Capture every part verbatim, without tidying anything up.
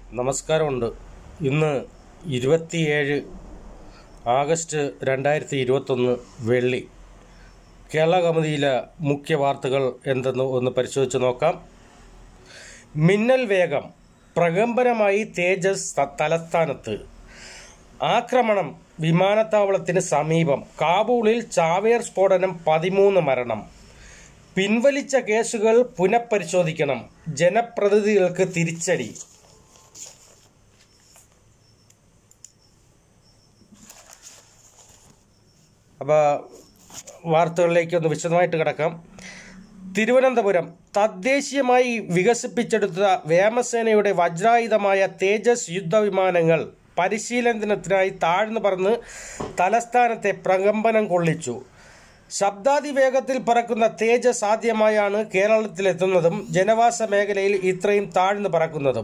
നമസ്കാരമുണ്ട്. ഇന്ന് ഇരുപത്തിയേഴ് ആഗസ്റ്റ് രണ്ടായിരത്തി ഇരുപത്തൊന്ന് വെള്ളി. കേരള കൗമുദിയിലെ മുഖ്യ വാർത്തകൾ എന്തെന്ന് ഒന്ന് പരിശോധിച്ച് നോക്കാം. മിന്നൽ വേഗം, പ്രകമ്പനമായി തേജസ് തലസ്ഥാനത്ത്. ആക്രമണം വിമാനത്താവളത്തിന് സമീപം. കാബൂളിൽ ചാവേർ സ്ഫോടനം, പതിമൂന്ന് മരണം. പിൻവലിച്ച കേസുകൾ പുനഃപരിശോധിക്കണം, ജനപ്രതിനിധികൾക്ക് തിരിച്ചടി. അപ്പോൾ വാർത്തകളിലേക്ക് ഒന്ന് വിശദമായിട്ട് കിടക്കാം. തിരുവനന്തപുരം തദ്ദേശീയമായി വികസിപ്പിച്ചെടുത്ത വ്യോമസേനയുടെ വജ്രായുധമായ തേജസ് യുദ്ധവിമാനങ്ങൾ പരിശീലനത്തിനായി താഴ്ന്നു പറന്ന് തലസ്ഥാനത്തെ പ്രകമ്പനം കൊള്ളിച്ചു. ശബ്ദാതിവേഗത്തിൽ പറക്കുന്ന തേജസ് ആദ്യമായാണ് കേരളത്തിലെത്തുന്നതും ജനവാസ മേഖലയിൽ ഇത്രയും താഴ്ന്നു പറക്കുന്നതും.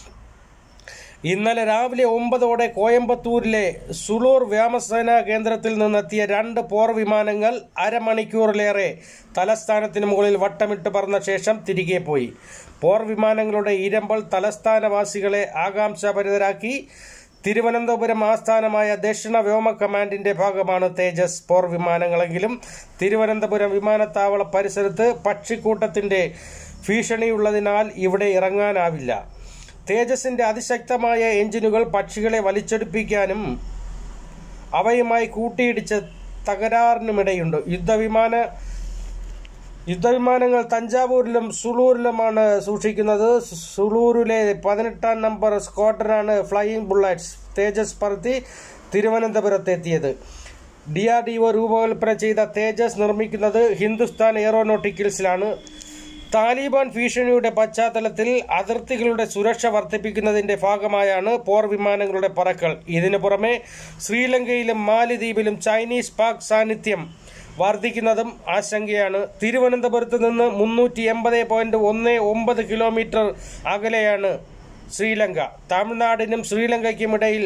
ഇന്നലെ രാവിലെ ഒമ്പതോടെ കോയമ്പത്തൂരിലെ സുളൂർ വ്യോമസേനാ കേന്ദ്രത്തിൽ നിന്നെത്തിയ രണ്ട് പോർ വിമാനങ്ങൾ അരമണിക്കൂറിലേറെ തലസ്ഥാനത്തിന് മുകളിൽ വട്ടമിട്ട് പറന്ന ശേഷം തിരികെ പോയി. പോർ വിമാനങ്ങളുടെ ഇരമ്പൽ തലസ്ഥാനവാസികളെ ആകാംക്ഷാഭരിതരാക്കി. തിരുവനന്തപുരം ആസ്ഥാനമായ ദക്ഷിണ വ്യോമ കമാൻഡിന്റെ ഭാഗമാണ് തേജസ് പോർ വിമാനങ്ങളെങ്കിലും തിരുവനന്തപുരം വിമാനത്താവള പരിസരത്ത് പക്ഷിക്കൂട്ടത്തിന്റെ ഭീഷണിയുള്ളതിനാൽ ഇവിടെ ഇറങ്ങാനാവില്ല. തേജസിന്റെ അതിശക്തമായ എഞ്ചിനുകൾ പക്ഷികളെ വലിച്ചെടുപ്പിക്കാനും അവയുമായി കൂട്ടിയിടിച്ച് തകരാറിനുമിടയുണ്ട്. യുദ്ധവിമാന യുദ്ധവിമാനങ്ങൾ തഞ്ചാവൂരിലും സുളൂരിലുമാണ് സൂക്ഷിക്കുന്നത്. സുളൂരിലെ പതിനെട്ടാം നമ്പർ സ്ക്വാഡ്രനാണ് ഫ്ലൈയിങ് ബുള്ളറ്റ്സ് തേജസ് പറത്തി തിരുവനന്തപുരത്തെത്തിയത്. ഡി ആർ ഡി ഒ രൂപകൽപ്പന ചെയ്ത തേജസ് നിർമ്മിക്കുന്നത് ഹിന്ദുസ്ഥാൻ എയറോനോട്ടിക്കൽസിലാണ്. താലിബാൻ ഭീഷണിയുടെ പശ്ചാത്തലത്തിൽ അതിർത്തികളുടെ സുരക്ഷ വർദ്ധിപ്പിക്കുന്നതിന്റെ ഭാഗമായാണ് പോർ വിമാനങ്ങളുടെ പറക്കൽ. ഇതിനു പുറമെ ശ്രീലങ്കയിലും മാലിദ്വീപിലും ചൈനീസ് പാക് സാന്നിധ്യം വർദ്ധിക്കുന്നതും ആശങ്കയാണ്. തിരുവനന്തപുരത്ത് നിന്ന് മുന്നൂറ്റി എൺപത് പോയിന്റ് ഒന്ന് ഒമ്പത് കിലോമീറ്റർ അകലെയാണ് ശ്രീലങ്ക. തമിഴ്നാടിനും ശ്രീലങ്കയ്ക്കും ഇടയിൽ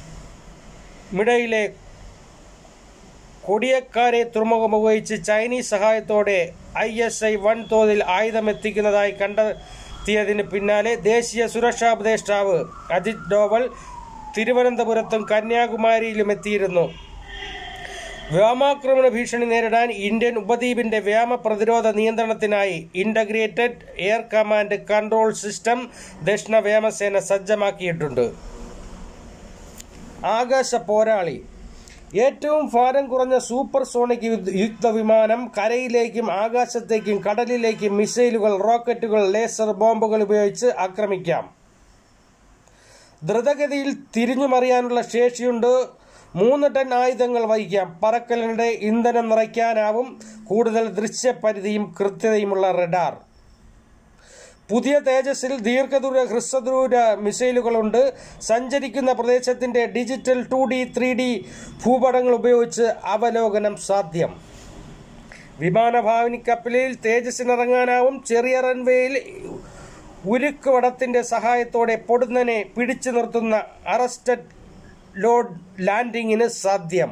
മിടയിലെ കൊടിയക്കാരെ തുറമുഖം ഉപയോഗിച്ച് ചൈനീസ് സഹായത്തോടെ ഐ എസ് ഐ വൻതോതിൽ ആയുധമെത്തിക്കുന്നതായി കണ്ടെത്തിയതിന് പിന്നാലെ ദേശീയ സുരക്ഷാ ഉപദേഷ്ടാവ് അജിത് ഡോവൽ തിരുവനന്തപുരത്തും കന്യാകുമാരിയിലും എത്തിയിരുന്നു. വ്യോമാക്രമണ ഭീഷണി നേരിടാൻ ഇന്ത്യൻ ഉപദ്വീപിന്റെ വ്യോമ പ്രതിരോധ നിയന്ത്രണത്തിനായി integrated air command control system ദക്ഷിണ വ്യോമസേന സജ്ജമാക്കിയിട്ടുണ്ട്. ആകാശ പോരാളി. ഏറ്റവും ഭാരം കുറഞ്ഞ സൂപ്പർ സോണിക് യുദ്ധവിമാനം കരയിലേക്കും ആകാശത്തേക്കും കടലിലേക്കും മിസൈലുകൾ, റോക്കറ്റുകൾ, ലേസർ ബോംബുകൾ ഉപയോഗിച്ച് ആക്രമിക്കാം. ദ്രുതഗതിയിൽ തിരിഞ്ഞുമറിയാനുള്ള ശേഷിയുണ്ട്. മൂന്ന് ടൺ ആയുധങ്ങൾ വഹിക്കാം. പറക്കലിനിടെ ഇന്ധനം നിറയ്ക്കാനാവും. കൂടുതൽ ദൃശ്യപരിധിയും കൃത്യതയുമുള്ള റഡാർ. പുതിയ തേജസിൽ ദീർഘദൂര ഹ്രസ്വദൂര മിസൈലുകളുണ്ട്. സഞ്ചരിക്കുന്ന പ്രദേശത്തിന്റെ digital two D three D ഭൂപടങ്ങൾ ഉപയോഗിച്ച് അവലോകനം സാധ്യം. വിമാനഭാവനിക്കപ്പലിൽ തേജസിനിറങ്ങാനാവും. ചെറിയ റൺവേയിൽ ഉരുക്ക് വടത്തിന്റെ സഹായത്തോടെ പൊടുന്നനെ പിടിച്ചു നിർത്തുന്ന അറസ്റ്റഡ് ലോഡ് ലാൻഡിങ്ങിന് സാധ്യം.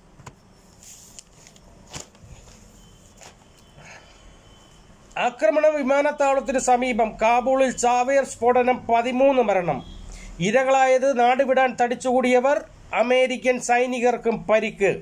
ആക്രമണം വിമാനത്താവളത്തിന് സമീപം. കാബൂളിൽ ചാവേർ സ്ഫോടനം, പതിമൂന്ന് മരണം. ഇരകളായത് നാടുവിടാൻ തടിച്ചുകൂടിയവർ. അമേരിക്കൻ സൈനികർക്കും പരിക്ക്.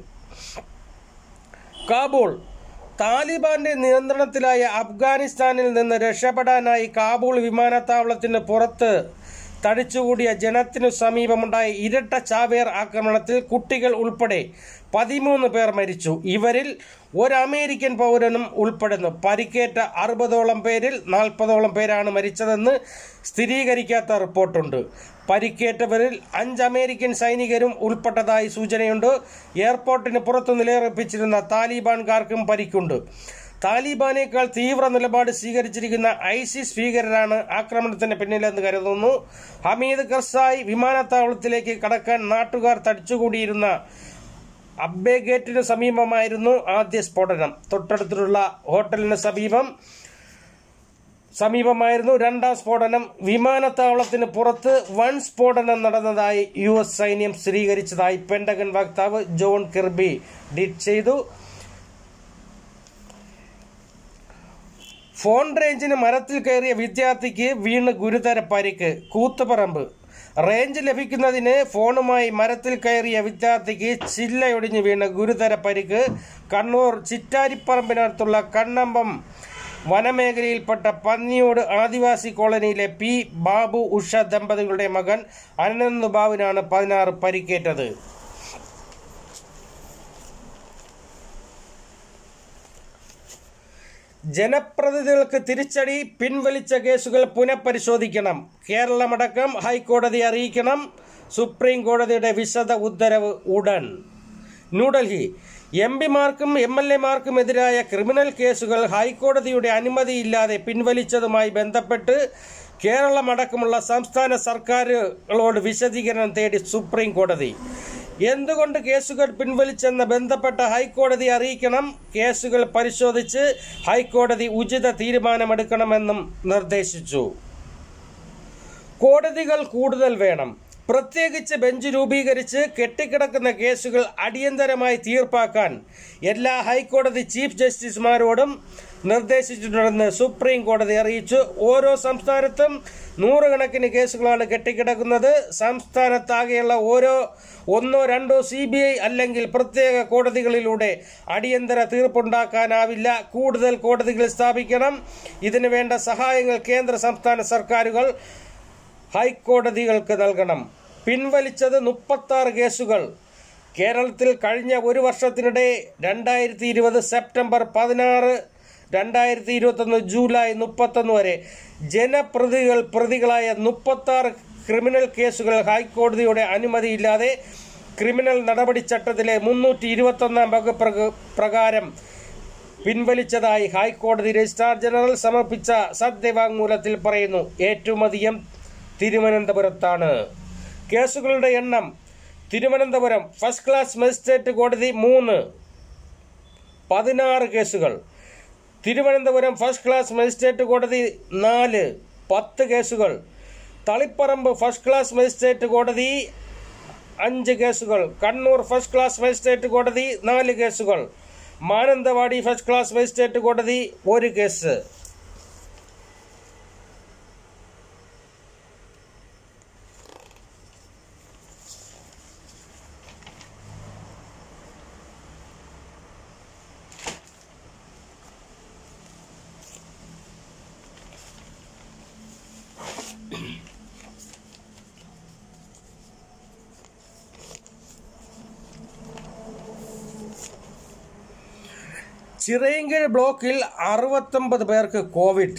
കാബൂൾ. താലിബാന്റെ നിയന്ത്രണത്തിലായ അഫ്ഗാനിസ്ഥാനിൽ നിന്ന് രക്ഷപ്പെടാനായി കാബൂൾ വിമാനത്താവളത്തിന് പുറത്ത് തടിച്ചുകൂടിയ ജനത്തിനു സമീപമുണ്ടായ ഇരട്ട ചാവേർ ആക്രമണത്തിൽ കുട്ടികൾ ഉൾപ്പെടെ പതിമൂന്ന് പേർ മരിച്ചു. ഇവരിൽ ഒരു അമേരിക്കൻ പൗരനും ഉൾപ്പെടുന്നു. പരിക്കേറ്റ അറുപതോളം പേരിൽ നാൽപ്പതോളം പേരാണ് മരിച്ചതെന്ന് സ്ഥിരീകരിക്കാത്ത റിപ്പോർട്ടുണ്ട്. പരിക്കേറ്റവരിൽ അഞ്ച് അമേരിക്കൻ സൈനികരും ഉൾപ്പെട്ടതായി സൂചനയുണ്ട്. എയർപോർട്ടിന് പുറത്തു നിലയുറപ്പിച്ചിരുന്ന താലിബാൻകാർക്കും പരിക്കുണ്ട്. താലിബാനേക്കാൾ തീവ്ര നിലപാട് സ്വീകരിച്ചിരിക്കുന്ന ഐസിസ് ഭീകരരാണ് ആക്രമണത്തിന് പിന്നിലെന്ന് കരുതുന്നു. ഹമീദ് കർസായി വിമാനത്താവളത്തിലേക്ക് കടക്കാൻ നാട്ടുകാർ തടിച്ചുകൂടിയിരുന്ന അബ്ബേ ഗേറ്റിന് സമീപമായിരുന്നു ആദ്യ സ്ഫോടനം. തൊട്ടടുത്തുള്ള ഹോട്ടലിന് സമീപം സമീപമായിരുന്നു രണ്ടാം സ്ഫോടനം. വിമാനത്താവളത്തിന് പുറത്ത് വൻ സ്ഫോടനം നടന്നതായി യു എസ് സൈന്യം സ്ഥിരീകരിച്ചതായി പെന്റഗൺ വക്താവ് ജോൺ കിർബി ട്വീറ്റ് ചെയ്തു. ഫോൺ റേഞ്ചിന് മരത്തിൽ കയറിയ വിദ്യാർത്ഥിക്ക് വീണ് ഗുരുതര പരിക്ക്. കൂത്തുപറമ്പ് റേഞ്ച് ലഭിക്കുന്നതിന് ഫോണുമായി മരത്തിൽ കയറിയ വിദ്യാർത്ഥിക്ക് ചില്ലയൊടിഞ്ഞു വീണ് ഗുരുതര പരിക്ക്. കണ്ണൂർ ചിറ്റാരിപ്പറമ്പിനടുത്തുള്ള കണ്ണമ്പം വനമേഖലയിൽപ്പെട്ട പന്നിയോട് ആദിവാസി കോളനിയിലെ പി ബാബു ഉഷ ദമ്പതികളുടെ മകൻ അനന്ത് ബാബുവിനാണ് പതിനാറ് പരിക്കേറ്റത്. ജനപ്രതിനിധികൾക്ക് തിരിച്ചടി, പിൻവലിച്ച കേസുകൾ പുനഃപരിശോധിക്കണം. കേരളമടക്കം ഹൈക്കോടതിയെ അറിയിക്കണം. സുപ്രീം കോടതിയുടെ വിശദ ഉത്തരവ് ഉടൻ. ന്യൂഡൽഹി. എം പിമാർക്കും എം എൽ എമാർക്കുമെതിരായ ക്രിമിനൽ കേസുകൾ ഹൈക്കോടതിയുടെ അനുമതിയില്ലാതെ പിൻവലിച്ചതുമായി ബന്ധപ്പെട്ട് കേരളമടക്കമുള്ള സംസ്ഥാന സർക്കാരുകളോട് വിശദീകരണം തേടി സുപ്രീം കോടതി. എന്തുകൊണ്ട് കേസുകൾ പിൻവലിച്ചെന്ന് ബന്ധപ്പെട്ട ഹൈക്കോടതി അറിയിക്കണം. കേസുകൾ പരിശോധിച്ച് ഹൈക്കോടതി ഉചിത തീരുമാനമെടുക്കണമെന്നും നിർദ്ദേശിച്ചു. കോടതികൾ കൂടുതൽ വേണം. പ്രത്യേകിച്ച് ബെഞ്ച് രൂപീകരിച്ച് കെട്ടിക്കിടക്കുന്ന കേസുകൾ അടിയന്തരമായി തീർപ്പാക്കാൻ എല്ലാ ഹൈക്കോടതി ചീഫ് ജസ്റ്റിസുമാരോടും നിർദ്ദേശിച്ചിട്ടുണ്ടെന്ന് സുപ്രീം കോടതി അറിയിച്ചു. ഓരോ സംസ്ഥാനത്തും നൂറുകണക്കിന് കേസുകളാണ് കെട്ടിക്കിടക്കുന്നത്. സംസ്ഥാനത്താകെയുള്ള ഓരോ ഒന്നോ രണ്ടോ സി ബി ഐ അല്ലെങ്കിൽ പ്രത്യേക കോടതികളിലൂടെ അടിയന്തര തീർപ്പുണ്ടാക്കാനാവില്ല. കൂടുതൽ കോടതികൾ സ്ഥാപിക്കണം. ഇതിനു വേണ്ട സഹായങ്ങൾ കേന്ദ്ര സംസ്ഥാന സർക്കാരുകൾ ഹൈക്കോടതികൾക്ക് നൽകണം. പിൻവലിച്ചത് മുപ്പത്തി ആറ് കേസുകൾ. കേരളത്തിൽ കഴിഞ്ഞ ഒരു വർഷത്തിനിടെ രണ്ടായിരത്തി ഇരുപത് സെപ്റ്റംബർ പതിനാറ് രണ്ടായിരത്തി ഇരുപത്തൊന്ന് ജൂലൈ മുപ്പത്തൊന്ന് വരെ ജനപ്രതികൾ പ്രതികളായ മുപ്പത്തി ആറ് ക്രിമിനൽ കേസുകൾ ഹൈക്കോടതിയുടെ അനുമതിയില്ലാതെ ക്രിമിനൽ നടപടിച്ചട്ടത്തിലെ മുന്നൂറ്റി ഇരുപത്തൊന്നാം വകുപ്പ് പ്രകാരം പിൻവലിച്ചതായി ഹൈക്കോടതി രജിസ്ട്രാർ ജനറൽ സമർപ്പിച്ച സത്യവാങ്മൂലത്തിൽ പറയുന്നു. ഏറ്റവും അധികം തിരുവനന്തപുരത്താണ്. കേസുകളുടെ എണ്ണം: തിരുവനന്തപുരം ഫസ്റ്റ് ക്ലാസ് മജിസ്ട്രേറ്റ് കോടതി മൂന്ന്, പതിനാറ് കേസുകൾ. തിരുവനന്തപുരം ഫസ്റ്റ് ക്ലാസ് മജിസ്ട്രേറ്റ് കോടതി നാല്, പത്ത് കേസുകൾ. തളിപ്പറമ്പ് ഫസ്റ്റ് ക്ലാസ് മജിസ്ട്രേറ്റ് കോടതി അഞ്ച് കേസുകൾ. കണ്ണൂർ ഫസ്റ്റ് ക്ലാസ് മജിസ്ട്രേറ്റ് കോടതി നാല് കേസുകൾ. മാനന്തവാടി ഫസ്റ്റ് ക്ലാസ് മജിസ്ട്രേറ്റ് കോടതി ഒരു കേസ്. ചിറയൻകീഴ് ബ്ലോക്കിൽ അറുപത്തൊമ്പത് പേർക്ക് കോവിഡ്.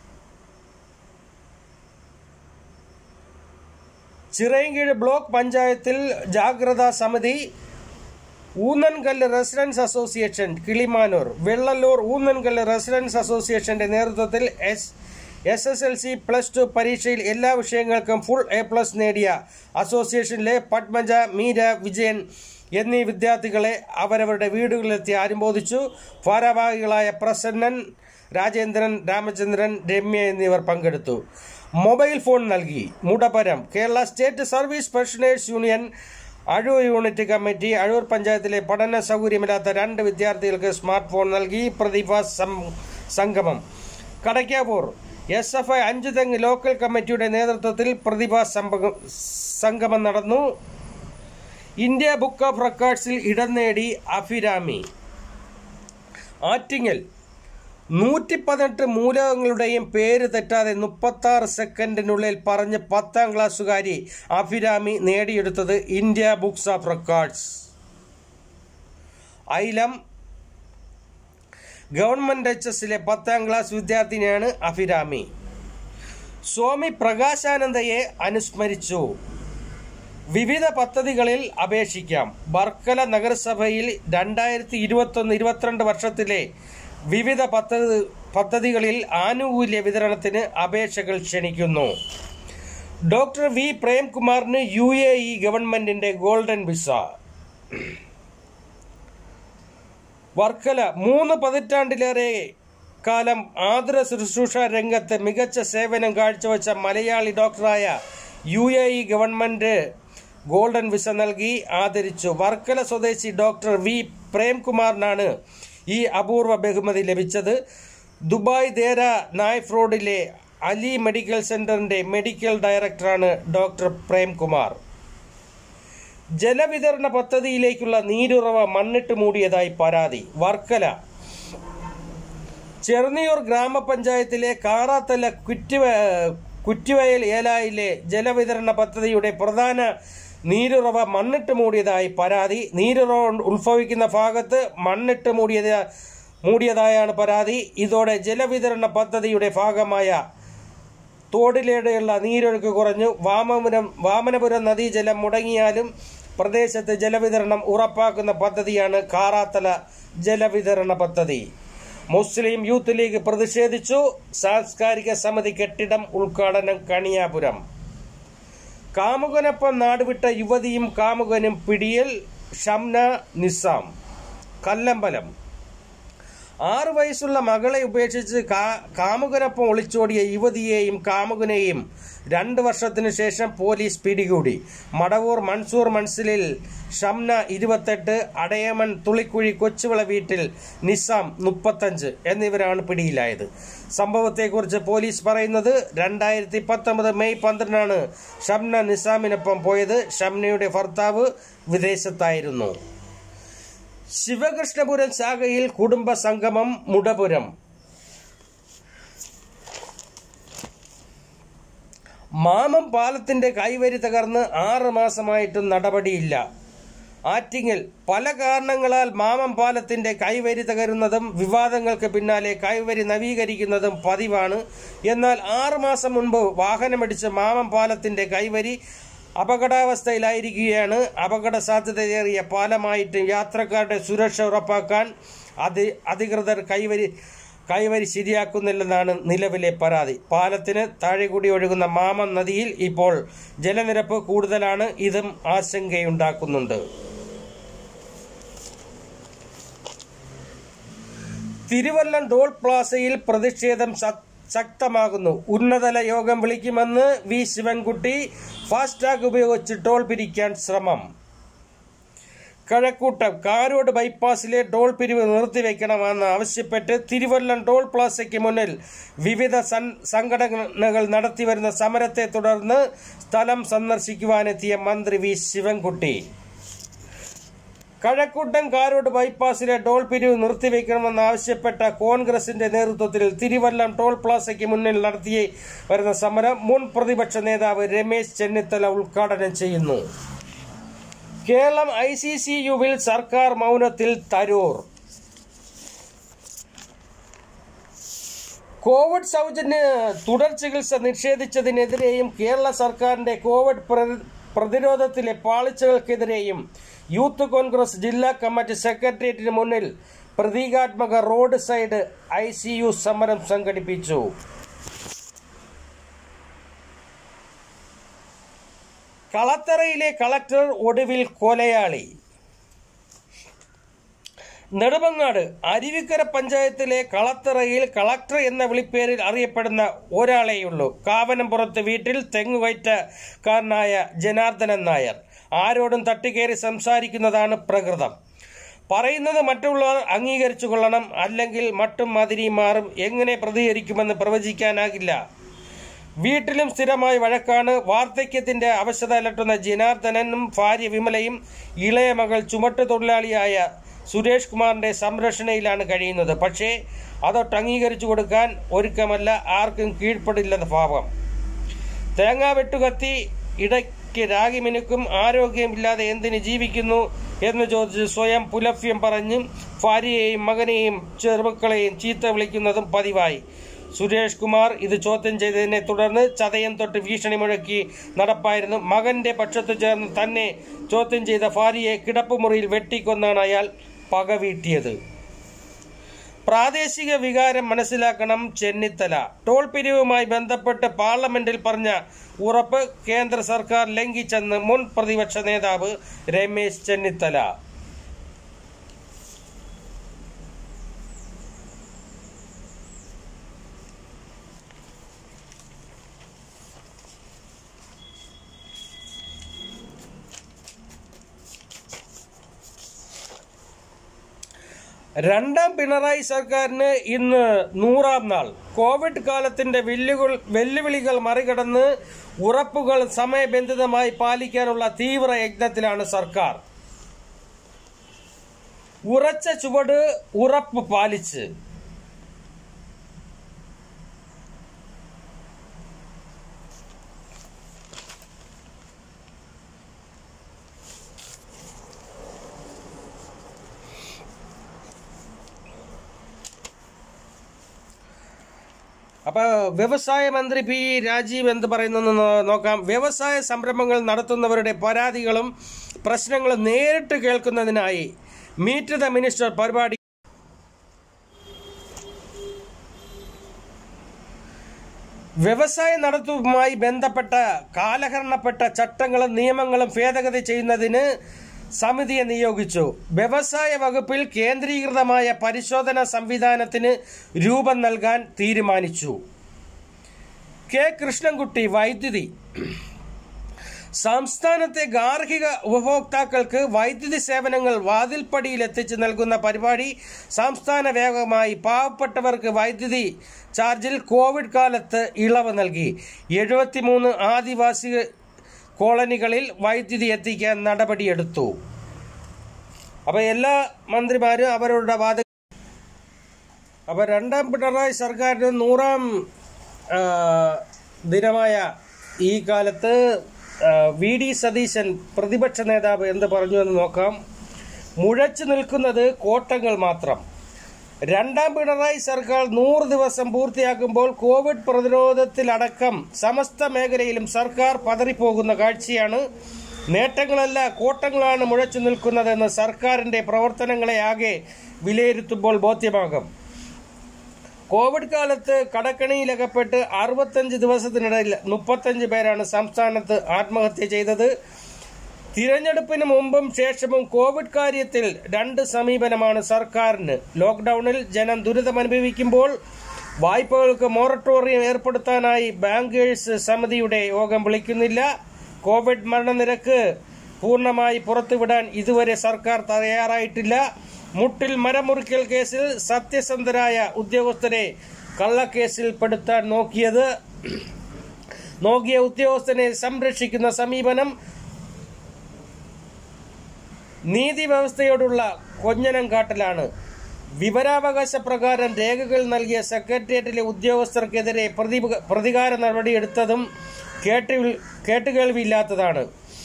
ചിറയൻകീഴ് ബ്ലോക്ക് പഞ്ചായത്തിൽ ജാഗ്രതാ സമിതി, Oonnankallu residence association Kilimanoor, Vellalloor Oonnankallu residence അസോസിയേഷന്റെ നേതൃത്വത്തിൽ S S S L C plus two പരീക്ഷയിൽ എല്ലാ വിഷയങ്ങൾക്കും ഫുൾ എ പ്ലസ് നേടിയ അസോസിയേഷനിലെ പത്മജ, മീര, വിജയൻ എന്നീ വിദ്യാർത്ഥികളെ അവരവരുടെ വീടുകളിലെത്തി അനുമോദിച്ചു. ഭാരവാഹികളായ പ്രസന്നൻ, രാജേന്ദ്രൻ, രാമചന്ദ്രൻ, രമ്യ എന്നിവർ പങ്കെടുത്തു. മൊബൈൽ ഫോൺ നൽകി. Mudapuram. Kerala state service pensioners union Azhoor unit committee Azhoor പഞ്ചായത്തിലെ പഠന സൗകര്യമില്ലാത്ത രണ്ട് വിദ്യാർത്ഥികൾക്ക് സ്മാർട്ട് ഫോൺ നൽകി. പ്രതിഭ സംഗമം. Kadakkavoor S F I Anchuthengu local കമ്മിറ്റിയുടെ നേതൃത്വത്തിൽ പ്രതിഭാ സംഗമം നടന്നു. ഇന്ത്യ ബുക്ക് ഓഫ് റെക്കോർഡ്സിൽ ഇടം നേടി അഭിരാമി. ആറ്റിങ്ങൽ നൂറ്റി പതിനെട്ട് മൂലകങ്ങളുടെയും പേര് തെറ്റാതെ മുപ്പത്തി ആറ് സെക്കൻഡിനുള്ളിൽ പറഞ്ഞ് പത്താം ക്ലാസ്സുകാരി അഭിരാമി നേടിയെടുത്തത് India books of records. Ailam government H എസിലെ പത്താം ക്ലാസ് വിദ്യാർത്ഥിനിയാണ് അഭിരാമി. സ്വാമി പ്രകാശാനന്ദയെ അനുസ്മരിച്ചു. വിവിധ പദ്ധതികളിൽ അപേക്ഷിക്കാം. വർക്കല നഗരസഭയിൽ രണ്ടായിരത്തി ഇരുപത്തൊന്ന് ഇരുപത്തിരണ്ട് വർഷത്തിലെ വിവിധ പദ്ധതി പദ്ധതികളിൽ ആനുകൂല്യ വിതരണത്തിന് അപേക്ഷകൾ ക്ഷണിക്കുന്നു. ഡോക്ടർ വി പ്രേംകുമാറിന് യു എ ഇ ഗവൺമെന്റിന്റെ ഗോൾഡൻ വിസ. വർക്കല മൂന്ന് പതിറ്റാണ്ടിലേറെ കാലം ആതുര ശുശ്രൂഷ രംഗത്ത് മികച്ച സേവനം കാഴ്ചവെച്ച മലയാളി ഡോക്ടറായ U A E government golden visa നൽകി ആദരിച്ചു. വർക്കല സ്വദേശി ഡോക്ടർ വി പ്രേംകുമാറിനാണ് ഈ അപൂർവ ബഹുമതി ലഭിച്ചത്. ദുബായ് ദേര നായ്ഫ് റോഡിലെ അലി മെഡിക്കൽ സെന്ററിന്റെ മെഡിക്കൽ ഡയറക്ടറാണ് ഡോക്ടർ പ്രേംകുമാർ. ജലവിതരണ പദ്ധതിയിലേക്കുള്ള നീരുറവ മണ്ണിട്ട് മൂടിയതായി പരാതി. വർക്കല ചെറുന്നിയൂർ ഗ്രാമപഞ്ചായത്തിലെ കാറാത്തല കുറ്റിവ കുറ്റിവയൽ ഏലായിലെ ജലവിതരണ പദ്ധതിയുടെ പ്രധാന നീരുറവ മണ്ണിട്ട് മൂടിയതായി പരാതി. നീരുറവ ഉത്ഭവിക്കുന്ന ഭാഗത്ത് മണ്ണിട്ട് മൂടിയത് മൂടിയതായാണ് പരാതി. ഇതോടെ ജലവിതരണ പദ്ധതിയുടെ ഭാഗമായ തോടിലൂടെയുള്ള നീരൊഴുക്ക് കുറഞ്ഞു. വാമപുരം വാമനപുരം നദീജലം മുടങ്ങിയാലും പ്രദേശത്ത് ജലവിതരണം ഉറപ്പാക്കുന്ന പദ്ധതിയാണ് കാറാത്തല ജലവിതരണ പദ്ധതി. മുസ്ലിം യൂത്ത് ലീഗ് പ്രതിഷേധിച്ചു. സാംസ്കാരിക സമിതി കെട്ടിടം ഉദ്ഘാടനം കണിയാപുരം. കാമുകനൊപ്പം നാടുവിട്ട യുവതിയും കാമുകനും പിടിയിൽ. ഷംന നിസാം കല്ലമ്പലം. ആറു വയസ്സുള്ള മകളെ ഉപേക്ഷിച്ച് കാമുകനൊപ്പം ഒളിച്ചോടിയ യുവതിയെയും കാമുകനെയും രണ്ട് വർഷത്തിനു ശേഷം പോലീസ് പിടികൂടി. മടവൂർ മൻസൂർ മൻസിലിൽ ഷംന ഇരുപത്തെട്ട്, അടയമൺ തുളിക്കുഴി കൊച്ചുവിള വീട്ടിൽ നിസാം മുപ്പത്തഞ്ച് എന്നിവരാണ് പിടിയിലായത്. സംഭവത്തെക്കുറിച്ച് പോലീസ് പറയുന്നത് രണ്ടായിരത്തി പത്തൊമ്പത് മെയ് പന്ത്രണ്ടിനാണ് ഷംന നിസാമിനൊപ്പം പോയത്. ഷംനയുടെ ഭർത്താവ് വിദേശത്തായിരുന്നു. ശിവകൃഷ്ണപുരം ശാഖയിൽ കുടുംബ സംഗമം. മുടപുരം മാമം പാലത്തിന്റെ കൈവരി തകർന്ന് ആറ് മാസമായിട്ടും നടപടിയില്ല. ആറ്റിങ്ങൽ പല കാരണങ്ങളാൽ മാമം പാലത്തിന്റെ കൈവരി തകരുന്നതും വിവാദങ്ങൾക്ക് പിന്നാലെ കൈവരി നവീകരിക്കുന്നതും പതിവാണ്. എന്നാൽ ആറ് മാസം മുൻപ് വാഹനമിടിച്ച് മാമം പാലത്തിന്റെ കൈവരി അപകടാവസ്ഥയിലായിരിക്കുകയാണ്. അപകട സാധ്യതയേറിയ പാലമായിട്ട് യാത്രക്കാരുടെ സുരക്ഷ ഉറപ്പാക്കാൻ അധി അധികൃതർ കൈവരി കൈവരി ശരിയാക്കുന്നില്ലെന്നാണ് നിലവിലെ പരാതി. പാലത്തിന് താഴെ കൂടി ഒഴുകുന്ന മാമം നദിയിൽ ഇപ്പോൾ ജലനിരപ്പ് കൂടുതലാണ്. ഇതും ആശങ്കയുണ്ടാക്കുന്നുണ്ട്. തിരുവല്ലം ടോൾ പ്ലാസയിൽ പ്രതിഷേധം ശക്തമാകുന്നു. ഉന്നതതല യോഗം വിളിക്കുമെന്ന് വി ശിവൻകുട്ടി. ഫാസ്ടാഗ് ഉപയോഗിച്ച് ടോൾ പിരിക്കാൻ ശ്രമം. കഴക്കൂട്ടം കാരോട് ബൈപ്പാസിലെ ടോൾ പിരിവ് നിർത്തിവെക്കണമെന്ന് ആവശ്യപ്പെട്ട് തിരുവല്ലം ടോൾ പ്ലാസയ്ക്ക് മുന്നിൽ വിവിധ സംഘടനകൾ നടത്തിവരുന്ന സമരത്തെ തുടർന്ന് സ്ഥലം സന്ദർശിക്കുവാനെത്തിയ മന്ത്രി വി ശിവൻകുട്ടി കഴക്കൂട്ടം കാരോട് ബൈപ്പാസിലെ ടോൾ പിരിവ് നിർത്തിവെക്കണമെന്നാവശ്യപ്പെട്ട കോൺഗ്രസിന്റെ നേതൃത്വത്തിൽ തിരുവല്ലം ടോൾ പ്ലാസയ്ക്ക് മുന്നിൽ നടത്തി വരുന്ന സമരം മുൻ പ്രതിപക്ഷ നേതാവ് രമേശ് ചെന്നിത്തല ഉദ്ഘാടനം ചെയ്യുന്നു. കേരളം ഐ സി സി യുവിൽ സർക്കാർ മൗനത്തിൽ. തരൂർ കോവിഡ് സൗജന്യ തുടർ ചികിത്സ നിഷേധിച്ചതിനെതിരെയും കേരള സർക്കാരിന്റെ കോവിഡ് പ്രതിരോധത്തിലെ പാളിച്ചകൾക്കെതിരെയും യൂത്ത് കോൺഗ്രസ് ജില്ലാ കമ്മിറ്റി സെക്രട്ടേറിയറ്റിന് മുന്നിൽ പ്രതീകാത്മക road side I C U സമരം സംഘടിപ്പിച്ചു. കളത്തറയിലെ കളക്ടർ ഒടുവിൽ കൊലയാളി. നെടുമങ്ങാട് അരുവിക്കര പഞ്ചായത്തിലെ കളത്തറയിൽ കളക്ടർ എന്ന വിളിപ്പേരിൽ അറിയപ്പെടുന്ന ഒരാളെയുള്ളൂ. കാവനംപുറത്ത് വീട്ടിൽ തെങ്ങുകയറ്റക്കാരനായ ജനാർദ്ദനൻ നായർ. ആരോടും തട്ടിക്കയറി സംസാരിക്കുന്നതാണ് പ്രകൃതം. പറയുന്നത് മറ്റുള്ളവർ അംഗീകരിച്ചു കൊള്ളണം, അല്ലെങ്കിൽ മട്ടും മതിരിയും മാറും. എങ്ങനെ പ്രതികരിക്കുമെന്ന് പ്രവചിക്കാനാകില്ല. വീട്ടിലും സ്ഥിരമായി വഴക്കാണ്. വാർദ്ധക്യത്തിന്റെ അവശത അലട്ടുന്ന ജനാർദ്ദനനും ഭാര്യ വിമലയും ഇളയ മകൾ ചുമട്ട് തൊഴിലാളിയായ സുരേഷ് കുമാറിന്റെ സംരക്ഷണയിലാണ് കഴിയുന്നത്. പക്ഷേ അതൊട്ട് അംഗീകരിച്ചു കൊടുക്കാൻ ഒരുക്കമല്ല. ആർക്കും കീഴ്പ്പെടില്ലെന്ന ഭാവം. തേങ്ങാ വെട്ടുകത്തി ഇടയ്ക്ക് രാഗി മിനുക്കും. ആരോഗ്യമില്ലാതെ എന്തിന് ജീവിക്കുന്നു എന്ന് ചോദിച്ച് സ്വയം പുലഭ്യം പറഞ്ഞും ഭാര്യയെയും മകനെയും ചെറുമക്കളെയും ചീത്ത വിളിക്കുന്നതും പതിവായി. സുരേഷ് കുമാർ ഇത് ചോദ്യം ചെയ്തതിനെ തുടർന്ന് ചതയം തൊട്ട് ഭീഷണി മുഴക്കി നടപ്പായിരുന്നു. മകന്റെ പക്ഷത്തു ചേർന്ന് തന്നെ ചോദ്യം ചെയ്ത ഭാര്യയെ കിടപ്പുമുറിയിൽ വെട്ടിക്കൊന്നാണ് അയാൾ പകവീട്ടിയത്. പ്രാദേശിക വികാരം മനസ്സിലാക്കണം ചെന്നിത്തല. ടോൾ പിരിവുമായി ബന്ധപ്പെട്ട് പാർലമെന്റിൽ പറഞ്ഞ ഉറപ്പ് കേന്ദ്ര സർക്കാർ ലംഘിച്ചെന്ന് മുൻ പ്രതിപക്ഷ നേതാവ് രമേശ് ചെന്നിത്തല. രണ്ടാം പിണറായി സർക്കാരിന് ഇന്ന് നൂറാം നാൾ. കോവിഡ് കാലത്തിന്റെ വെല്ലുവിളികൾ മറികടന്ന് ഉറപ്പുകൾ സമയബന്ധിതമായി പാലിക്കാനുള്ള തീവ്ര യജ്ഞത്തിലാണ് സർക്കാർ. ഉറച്ച ചുവട് ഉറപ്പ് പാലിച്ച് അപ്പോൾ വ്യവസായ മന്ത്രി പി രാജീവ് എന്ത് പറയുന്നെന്ന് നോക്കാം. വ്യവസായ സംരംഭങ്ങൾ നടത്തുന്നവരുടെ പരാതികളും പ്രശ്നങ്ങളും നേരിട്ട് കേൾക്കുന്നതിനായി മീറ്റ് ദ മിനിസ്റ്റർ പരിപാടി വ്യവസായ നടത്തിപ്പുമായി ബന്ധപ്പെട്ട കാലഹരണപ്പെട്ട ചട്ടങ്ങളും നിയമങ്ങളും ഭേദഗതി ചെയ്യുന്നതിന് സമിതിയെ നിയോഗിച്ചു. വ്യവസായ വകുപ്പിൽ കേന്ദ്രീകൃതമായ പരിശോധനാ സംവിധാനത്തിന് രൂപം നൽകാൻ തീരുമാനിച്ചു. കെ കൃഷ്ണൻകുട്ടി വൈദ്യുതി. സംസ്ഥാനത്തെ ഗാർഹിക ഉപഭോക്താക്കൾക്ക് വൈദ്യുതി സേവനങ്ങൾ വാതിൽപ്പടിയിൽ എത്തിച്ച് നൽകുന്ന പരിപാടി സംസ്ഥാന വ്യാപകമായി പാവപ്പെട്ടവർക്ക് വൈദ്യുതി ചാർജിൽ കോവിഡ് കാലത്ത് ഇളവ് നൽകി. എഴുപത്തിമൂന്ന് ആദിവാസി കോളനികളിൽ വൈദ്യുതി എത്തിക്കാൻ നടപടിയെടുത്തു. അപ്പോൾ എല്ലാ മന്ത്രിമാരും അവരുടെ വാദ അപ്പോൾ രണ്ടാം പിണറായി സർക്കാരിന് നൂറാം ദിനമായ ഈ കാലത്ത് വി ഡി സതീശൻ പ്രതിപക്ഷ നേതാവ് എന്ത് പറഞ്ഞു എന്ന് നോക്കാം. മുഴച്ചു നിൽക്കുന്നത് കോട്ടങ്ങൾ മാത്രം. രണ്ടാം പിണറായി സർക്കാർ നൂറ് ദിവസം പൂർത്തിയാക്കുമ്പോൾ കോവിഡ് പ്രതിരോധത്തിലടക്കം സമസ്ത മേഖലയിലും സർക്കാർ പതറിപ്പോകുന്ന കാഴ്ചയാണ്. നേട്ടങ്ങളല്ല കോട്ടങ്ങളാണ് മുഴച്ചു നിൽക്കുന്നതെന്ന് സർക്കാരിന്റെ പ്രവർത്തനങ്ങളെ ആകെ വിലയിരുത്തുമ്പോൾ ബോധ്യമാകും. കോവിഡ് കാലത്ത് കടക്കണിയിലകപ്പെട്ട് അറുപത്തഞ്ച് ദിവസത്തിനിടയിൽ മുപ്പത്തഞ്ച് പേരാണ് സംസ്ഥാനത്ത് ആത്മഹത്യ ചെയ്തത്. തിരഞ്ഞെടുപ്പിന് മുമ്പും ശേഷവും കോവിഡ് കാര്യത്തിൽ രണ്ട് സമീപനമാണ് സർക്കാരിന്. ലോക്ക്ഡൌണിൽ ജനം ദുരിതമനുഭവിക്കുമ്പോൾ വായ്പകൾക്ക് മൊറട്ടോറിയം ഏർപ്പെടുത്താനായി ബാങ്കേഴ്സ് സമിതിയുടെ യോഗം വിളിക്കുന്നില്ല. കോവിഡ് മരണനിരക്ക് പൂർണ്ണമായി പുറത്തുവിടാൻ ഇതുവരെ സർക്കാർ തയ്യാറായിട്ടില്ല. മുട്ടിൽ മരമുറിക്കൽ കേസിൽ സത്യസന്ധരായ ഉദ്യോഗസ്ഥരെ കള്ളക്കേസിൽ പെടുത്താൻ നോക്കിയത് നോക്കിയ ഉദ്യോഗസ്ഥനെ സംരക്ഷിക്കുന്ന സമീപനം നീതി വ്യവസ്ഥയോടുള്ള കൊഞ്ഞനം കാട്ടലാണ്. വിവരാവകാശ പ്രകാരം രേഖകൾ നൽകിയ സെക്രട്ടേറിയറ്റിലെ ഉദ്യോഗസ്ഥർക്കെതിരെ പ്രതികാര നടപടിയെടുത്തതും കേട്ടുകേൾവിയില്ലാത്തതാണ്.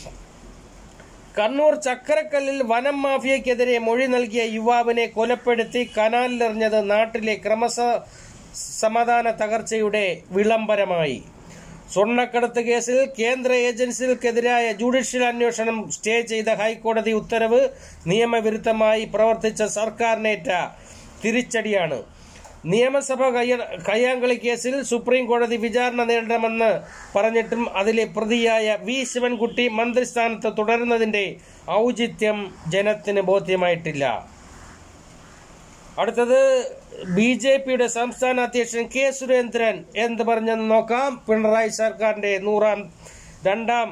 കണ്ണൂർ ചക്കരക്കല്ലിൽ വനം മാഫിയക്കെതിരെ മൊഴി നൽകിയ യുവാവിനെ കൊലപ്പെടുത്തി കനാലിലെറിഞ്ഞത് നാട്ടിലെ ക്രമസമാധാന തകർച്ചയുടെ വിളംബരമായി. സ്വർണ്ണക്കടത്ത് കേസിൽ കേന്ദ്ര ഏജൻസികൾക്കെതിരായ ജുഡീഷ്യൽ അന്വേഷണം സ്റ്റേ ചെയ്ത ഹൈക്കോടതി ഉത്തരവ് നിയമവിരുദ്ധമായി പ്രവർത്തിച്ച സർക്കാരിനേറ്റ തിരിച്ചടിയാണ്. നിയമസഭ കയ്യാങ്കളി കേസിൽ സുപ്രീം കോടതി വിചാരണ നേരിടണമെന്ന് പറഞ്ഞിട്ടും അതിലെ പ്രതിയായ വി ശിവൻകുട്ടി മന്ത്രിസ്ഥാനത്ത് തുടരുന്നതിന്റെ ഔചിത്യം ജനത്തിന് ബോധ്യമായിട്ടില്ല. അടുത്തത് ബി ജെ പിയുടെ സംസ്ഥാന അധ്യക്ഷൻ കെ സുരേന്ദ്രൻ എന്ത് പറഞ്ഞെന്ന് നോക്കാം. പിണറായി സർക്കാരിന്റെ നൂറാം രണ്ടാം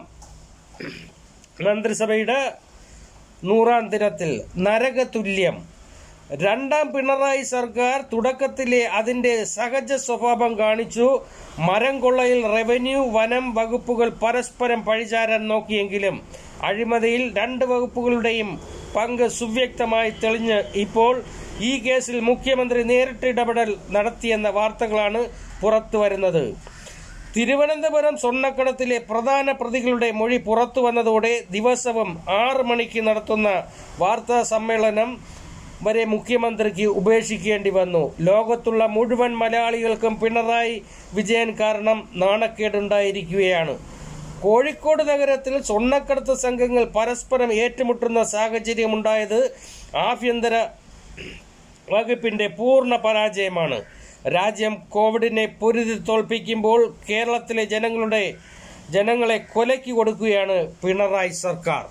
മന്ത്രിസഭയുടെ നൂറാം ദിനത്തിൽ നരകതുല്യം. രണ്ടാം പിണറായി സർക്കാർ തുടക്കത്തിലെ അതിന്റെ സഹജ സ്വഭാവം കാണിച്ചു. മരം കൊള്ളയിൽ റവന്യൂ വനം വകുപ്പുകൾ പരസ്പരം പഴിചാരാൻ നോക്കിയെങ്കിലും അഴിമതിയിൽ രണ്ട് വകുപ്പുകളുടെയും പങ്ക് സുവ്യക്തമായി തെളിഞ്ഞ് ഇപ്പോൾ ഈ കേസിൽ മുഖ്യമന്ത്രി നേരിട്ട് ഇടപെടൽ നടത്തിയെന്ന വാർത്തകളാണ് പുറത്തു വരുന്നത്. തിരുവനന്തപുരം സ്വർണ്ണക്കടത്തിലെ പ്രധാന പ്രതികളുടെ മൊഴി പുറത്തു വന്നതോടെ ദിവസവും ആറ് മണിക്ക് നടത്തുന്ന വാർത്താ സമ്മേളനം വരെ മുഖ്യമന്ത്രിക്ക് ഉപേക്ഷിക്കേണ്ടി വന്നു. ലോകത്തുള്ള മുഴുവൻ മലയാളികൾക്കും പിണറായി വിജയൻ കാരണം നാണക്കേടുണ്ടായിരിക്കുകയാണ്. കോഴിക്കോട് നഗരത്തിൽ സ്വർണ്ണക്കടത്ത് സംഘങ്ങൾ പരസ്പരം ഏറ്റുമുട്ടുന്ന സാഹചര്യമുണ്ടായത് ആഭ്യന്തര വകുപ്പിന്റെ പൂർണ്ണ പരാജയമാണ്. രാജ്യം കോവിഡിനെ പൊരുതി തോൽപ്പിക്കുമ്പോൾ കേരളത്തിലെ ജനങ്ങളുടെ ജനങ്ങളെ കൊലയ്ക്ക് കൊടുക്കുകയാണ് പിണറായി സർക്കാർ.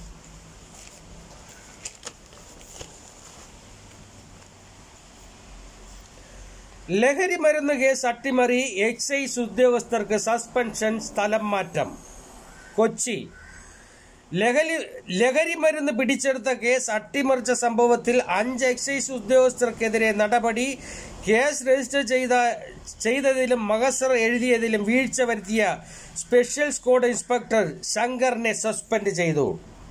ലഹരി മരുന്ന് കേസ് അട്ടിമറി, എക്സൈസ് ഉദ്യോഗസ്ഥർക്ക് സസ്പെൻഷൻ, സ്ഥലം മാറ്റം. കൊച്ചി ലഹരി ലഹരി മരുന്ന് പിടിച്ചെടുത്ത കേസ് അട്ടിമറിച്ച സംഭവത്തിൽ അഞ്ച് എക്സൈസ് ഉദ്യോഗസ്ഥർക്കെതിരെ നടപടി. കേസ് രജിസ്റ്റർ ചെയ്ത ചെയ്തതിലും മഹസർ എഴുതിയതിലും വീഴ്ച വരുത്തിയ സ്പെഷ്യൽ സ്ക്വാഡ് ഇൻസ്പെക്ടർ ശങ്കറിനെ സസ്പെൻഡ് ചെയ്തു.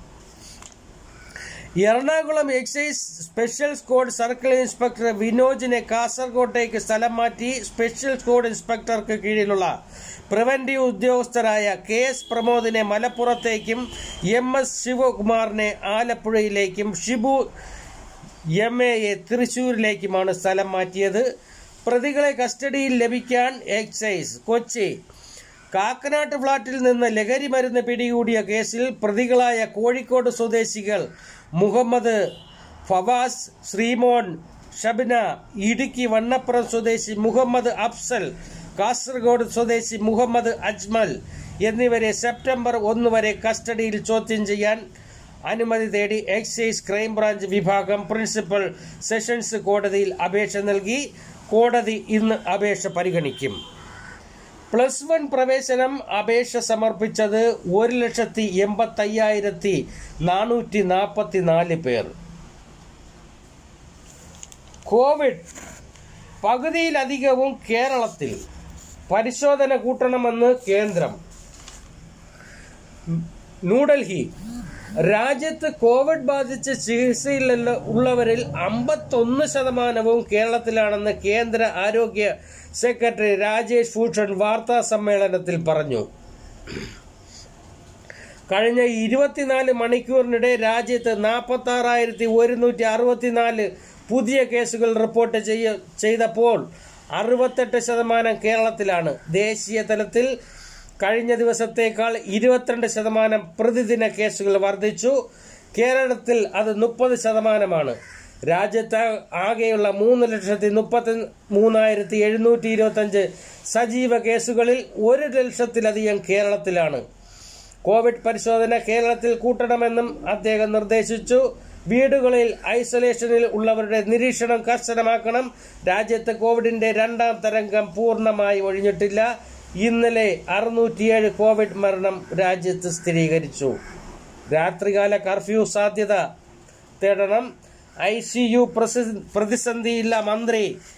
Ernakulam excise special squad circle inspector വിനോജിനെ കാസർകോട്ടേക്ക് സ്ഥലം മാറ്റി. സ്പെഷ്യൽ സ്ക്വാഡ് ഇൻസ്പെക്ടർക്ക് കീഴിലുള്ള പ്രിവന്റീവ് ഉദ്യോഗസ്ഥരായ കെ എസ് പ്രമോദിനെ മലപ്പുറത്തേക്കും എം എസ് ശിവകുമാറിനെ ആലപ്പുഴയിലേക്കും ഷിബു എം എയെ തൃശൂരിലേക്കുമാണ് സ്ഥലം മാറ്റിയത്. പ്രതികളെ കസ്റ്റഡിയിൽ ലഭിക്കാൻ എക്സൈസ്. കൊച്ചി കാക്കനാട്ട് ഫ്ളാറ്റിൽ നിന്ന് ലഹരി മരുന്ന് പിടികൂടിയ കേസിൽ പ്രതികളായ കോഴിക്കോട് സ്വദേശികൾ മുഹമ്മദ് ഫവാസ്, ശ്രീമോൻ, ഷബ്ന, ഇടുക്കി വണ്ണപ്പുറം സ്വദേശി മുഹമ്മദ് അഫ്സൽ, കാസർഗോഡ് സ്വദേശി മുഹമ്മദ് അജ്മൽ എന്നിവരെ സെപ്റ്റംബർ ഒന്ന് വരെ കസ്റ്റഡിയിൽ ചോദ്യം ചെയ്യാൻ അനുമതി തേടി എക്സൈസ് ക്രൈംബ്രാഞ്ച് വിഭാഗം പ്രിൻസിപ്പൽ സെഷൻസ് കോടതിയിൽ അപേക്ഷ നൽകി. കോടതി ഇന്ന് അപേക്ഷ പരിഗണിക്കും. പ്ലസ് വൺ പ്രവേശനം അപേക്ഷ സമർപ്പിച്ചത് ഒരു ലക്ഷത്തി എൺപത്തി അയ്യായിരത്തി നാനൂറ്റി നാൽപ്പത്തി നാല് പേർ. കോവിഡ് പകുതിയിലധികവും കേരളത്തിൽ. പരിശോധന കൂട്ടണമെന്ന് കേന്ദ്രം. ന്യൂഡൽഹി രാജ്യത്ത് കോവിഡ് ബാധിച്ച് ചികിത്സയിൽ ഉള്ളവരിൽ അമ്പത്തൊന്ന് ശതമാനവും കേരളത്തിലാണെന്ന് കേന്ദ്ര ആരോഗ്യ സെക്രട്ടറി രാജേഷ് ഭൂഷൺ വാർത്താ സമ്മേളനത്തിൽ പറഞ്ഞു. കഴിഞ്ഞ ഇരുപത്തിനാല് മണിക്കൂറിനിടെ രാജ്യത്ത് നാൽപ്പത്തി ആറായിരത്തി ഒരുന്നൂറ്റി അറുപത്തിനാല് പുതിയ കേസുകൾ റിപ്പോർട്ട് ചെയ്തപ്പോൾ അറുപത്തെട്ട് ശതമാനം കേരളത്തിലാണ്. ദേശീയ തലത്തിൽ കഴിഞ്ഞ ദിവസത്തേക്കാൾ ഇരുപത്തിരണ്ട് ശതമാനം പ്രതിദിന കേസുകൾ വർദ്ധിച്ചു. കേരളത്തിൽ അത് മുപ്പത് ശതമാനമാണ്. രാജ്യത്ത് ആകെയുള്ള മൂന്ന് ലക്ഷത്തി മുപ്പത്തി മൂന്നായിരത്തി എഴുന്നൂറ്റി ഇരുപത്തി അഞ്ച് സജീവ കേസുകളിൽ ഒരു ലക്ഷത്തിലധികം കേരളത്തിലാണ്. കോവിഡ് പരിശോധന കേരളത്തിൽ കൂട്ടണമെന്നും അദ്ദേഹം നിർദ്ദേശിച്ചു. വീടുകളിൽ ഐസൊലേഷനിൽ ഉള്ളവരുടെ നിരീക്ഷണം കർശനമാക്കണം. രാജ്യത്ത് കോവിഡിന്റെ രണ്ടാം തരംഗം പൂർണ്ണമായി ഒഴിഞ്ഞിട്ടില്ല. ഇന്നലെ അറുന്നൂറ്റിയേഴ് കോവിഡ് മരണം രാജ്യത്ത് സ്ഥിരീകരിച്ചു. രാത്രികാല കർഫ്യൂ സാധ്യത തേടണം. ഐ സി യു പ്രതിസന്ധിയില്ല മന്ത്രി.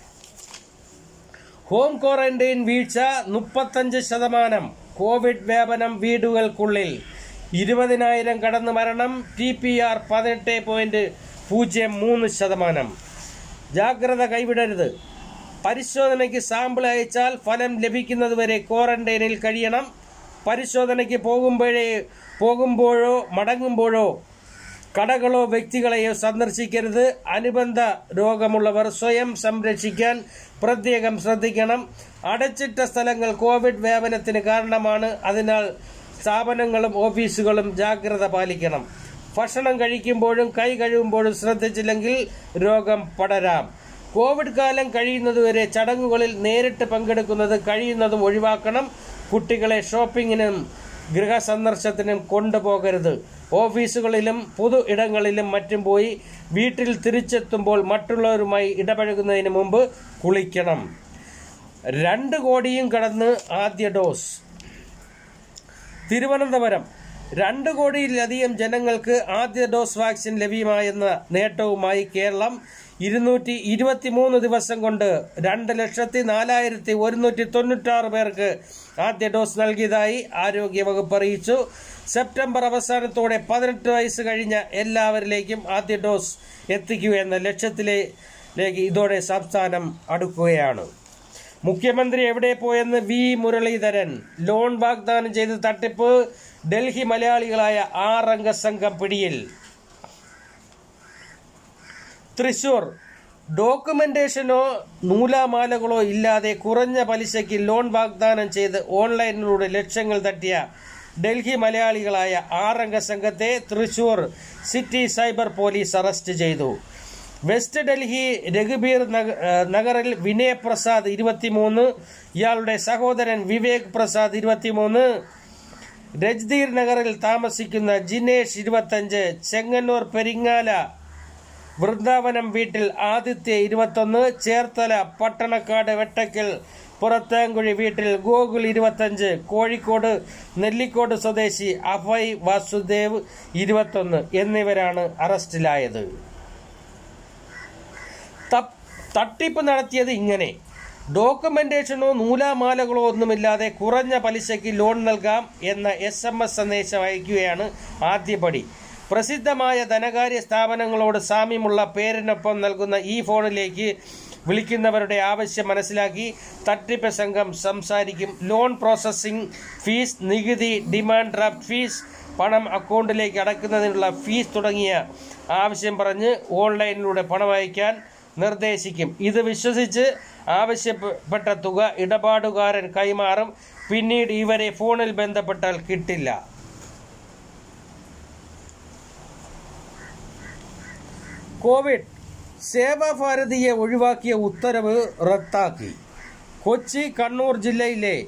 ഹോം ക്വാറന്റൈൻ വീഴ്ച മുപ്പത്തഞ്ച് ശതമാനം. കോവിഡ് വ്യാപനം വീടുകൾക്കുള്ളിൽ. ഇരുപതിനായിരം കടന്ന് മരണം. ടി പി ആർ പതിനെട്ട് പോയിന്റ് പൂജ്യം മൂന്ന് ശതമാനം. ജാഗ്രത കൈവിടരുത്. പരിശോധനയ്ക്ക് സാമ്പിൾ അയച്ചാൽ ഫലം ലഭിക്കുന്നതുവരെ ക്വാറന്റൈനിൽ കഴിയണം. പരിശോധനയ്ക്ക് പോകുമ്പോഴേ പോകുമ്പോഴോ മടങ്ങുമ്പോഴോ കടകളോ വ്യക്തികളെയോ സന്ദർശിക്കരുത്. അനുബന്ധ രോഗമുള്ളവർ സ്വയം സംരക്ഷിക്കാൻ പ്രത്യേകം ശ്രദ്ധിക്കണം. അടച്ചിട്ട സ്ഥലങ്ങൾ കോവിഡ് വ്യാപനത്തിന് കാരണമാണ്. അതിനാൽ സ്ഥാപനങ്ങളും ഓഫീസുകളും ജാഗ്രത പാലിക്കണം. ഭക്ഷണം കഴിക്കുമ്പോഴും കൈ കഴുകുമ്പോഴും ശ്രദ്ധിച്ചില്ലെങ്കിൽ രോഗം പടരാം. കോവിഡ് കാലം കഴിയുന്നതുവരെ ചടങ്ങുകളിൽ നേരിട്ട് പങ്കെടുക്കുന്നത് കഴിയുന്നതും ഒഴിവാക്കണം. കുട്ടികളെ ഷോപ്പിങ്ങിനും ഗൃഹസന്ദർശനത്തിനും കൊണ്ടുപോകരുത്. ഓഫീസുകളിലും പൊതു ഇടങ്ങളിലും മറ്റും പോയി വീട്ടിൽ തിരിച്ചെത്തുമ്പോൾ മറ്റുള്ളവരുമായി ഇടപഴകുന്നതിന് മുമ്പ് കുളിക്കണം. രണ്ട് കോടിയും കടന്ന് ആദ്യ ഡോസ്. തിരുവനന്തപുരം രണ്ട് കോടിയിലധികം ജനങ്ങൾക്ക് ആദ്യ ഡോസ് വാക്സിൻ ലഭ്യമായെന്ന നേട്ടവുമായി കേരളം. ഇരുന്നൂറ്റി ഇരുപത്തി മൂന്ന് ദിവസം കൊണ്ട് രണ്ട് ലക്ഷത്തി നാലായിരത്തി ഒരുന്നൂറ്റി തൊണ്ണൂറ്റാറ് പേർക്ക് ആദ്യ ഡോസ് നൽകിയതായി ആരോഗ്യവകുപ്പ് അറിയിച്ചു. സെപ്റ്റംബർ അവസാനത്തോടെ പതിനെട്ട് വയസ്സ് കഴിഞ്ഞ എല്ലാവരിലേക്കും ആദ്യ ഡോസ് എത്തിക്കുക എന്ന ലക്ഷ്യത്തിലേക്ക് ഇതോടെ സംസ്ഥാനം അടുക്കുകയാണ്. മുഖ്യമന്ത്രി എവിടെ പോയെന്ന് വി മുരളീധരൻ. ലോൺ വാഗ്ദാനം ചെയ്ത് തട്ടിപ്പ്. ഡൽഹി മലയാളികളായ ആറംഗ സംഘം പിടിയിൽ. തൃശൂർ ഡോക്യുമെന്റേഷനോ നൂലാമാലകളോ ഇല്ലാതെ കുറഞ്ഞ പലിശയ്ക്ക് ലോൺ വാഗ്ദാനം ചെയ്ത് ഓൺലൈനിലൂടെ ലക്ഷങ്ങൾ തട്ടിയ ഡൽഹി മലയാളികളായ ആറംഗ സംഘത്തെ Thrissur city cyber police arrest ചെയ്തു. വെസ്റ്റ് ഡൽഹി രഘുബീർ നഗറിൽ വിനയ് പ്രസാദ് ഇരുപത്തിമൂന്ന്, ഇയാളുടെ സഹോദരൻ വിവേക് പ്രസാദ് ഇരുപത്തിമൂന്ന്, രജ്ദീർ നഗറിൽ താമസിക്കുന്ന ജിനേഷ് ഇരുപത്തഞ്ച്, ചെങ്ങന്നൂർ പെരിങ്ങാല വൃന്ദാവനം വീട്ടിൽ ആദിത്യ ഇരുപത്തൊന്ന്, ചേർത്തല പട്ടണക്കാട് വെട്ടക്കൽ പുറത്താങ്കുഴി വീട്ടിൽ ഗോകുൽ ഇരുപത്തഞ്ച്, കോഴിക്കോട് നെല്ലിക്കോട് സ്വദേശി അഭയ് വാസുദേവ് ഇരുപത്തൊന്ന് എന്നിവരാണ് അറസ്റ്റിലായത്. തട്ടിപ്പ് നടത്തിയത് ഇങ്ങനെ: ഡോക്യുമെന്റേഷനോ നൂലാമാലകളോ ഒന്നുമില്ലാതെ കുറഞ്ഞ പലിശയ്ക്ക് ലോൺ നൽകാം എന്ന എസ് എം എസ് സന്ദേശം അയക്കുകയാണ് ആദ്യപടി. പ്രസിദ്ധമായ ധനകാര്യ സ്ഥാപനങ്ങളോട് സാമ്യമുള്ള പേരിനൊപ്പം നൽകുന്ന ഈ ഫോണിലേക്ക് വിളിക്കുന്നവരുടെ ആവശ്യം മനസ്സിലാക്കി തട്ടിപ്പ് സംഘം സംസാരിക്കും. ലോൺ പ്രോസസ്സിംഗ് ഫീസ്, നികുതി, ഡിമാൻഡ് ഡ്രാഫ്റ്റ് ഫീസ്, പണം അക്കൗണ്ടിലേക്ക് അടയ്ക്കുന്നതിനുള്ള ഫീസ് തുടങ്ങിയ ആവശ്യം പറഞ്ഞ് ഓൺലൈനിലൂടെ പണം അയക്കാൻ നിർദ്ദേശിക്കും. ഇത് വിശ്വസിച്ച് ആവശ്യപ്പെട്ട തുക ഇടപാടുകാരൻ കൈമാറും. പിന്നീട് ഇവരെ ഫോണിൽ ബന്ധപ്പെട്ടാൽ കിട്ടില്ല. കോവിഡ് സേവാഭാരതിയെ ഒഴിവാക്കിയ ഉത്തരവ് റദ്ദാക്കി. കൊച്ചി, കണ്ണൂർ ജില്ലയിലെ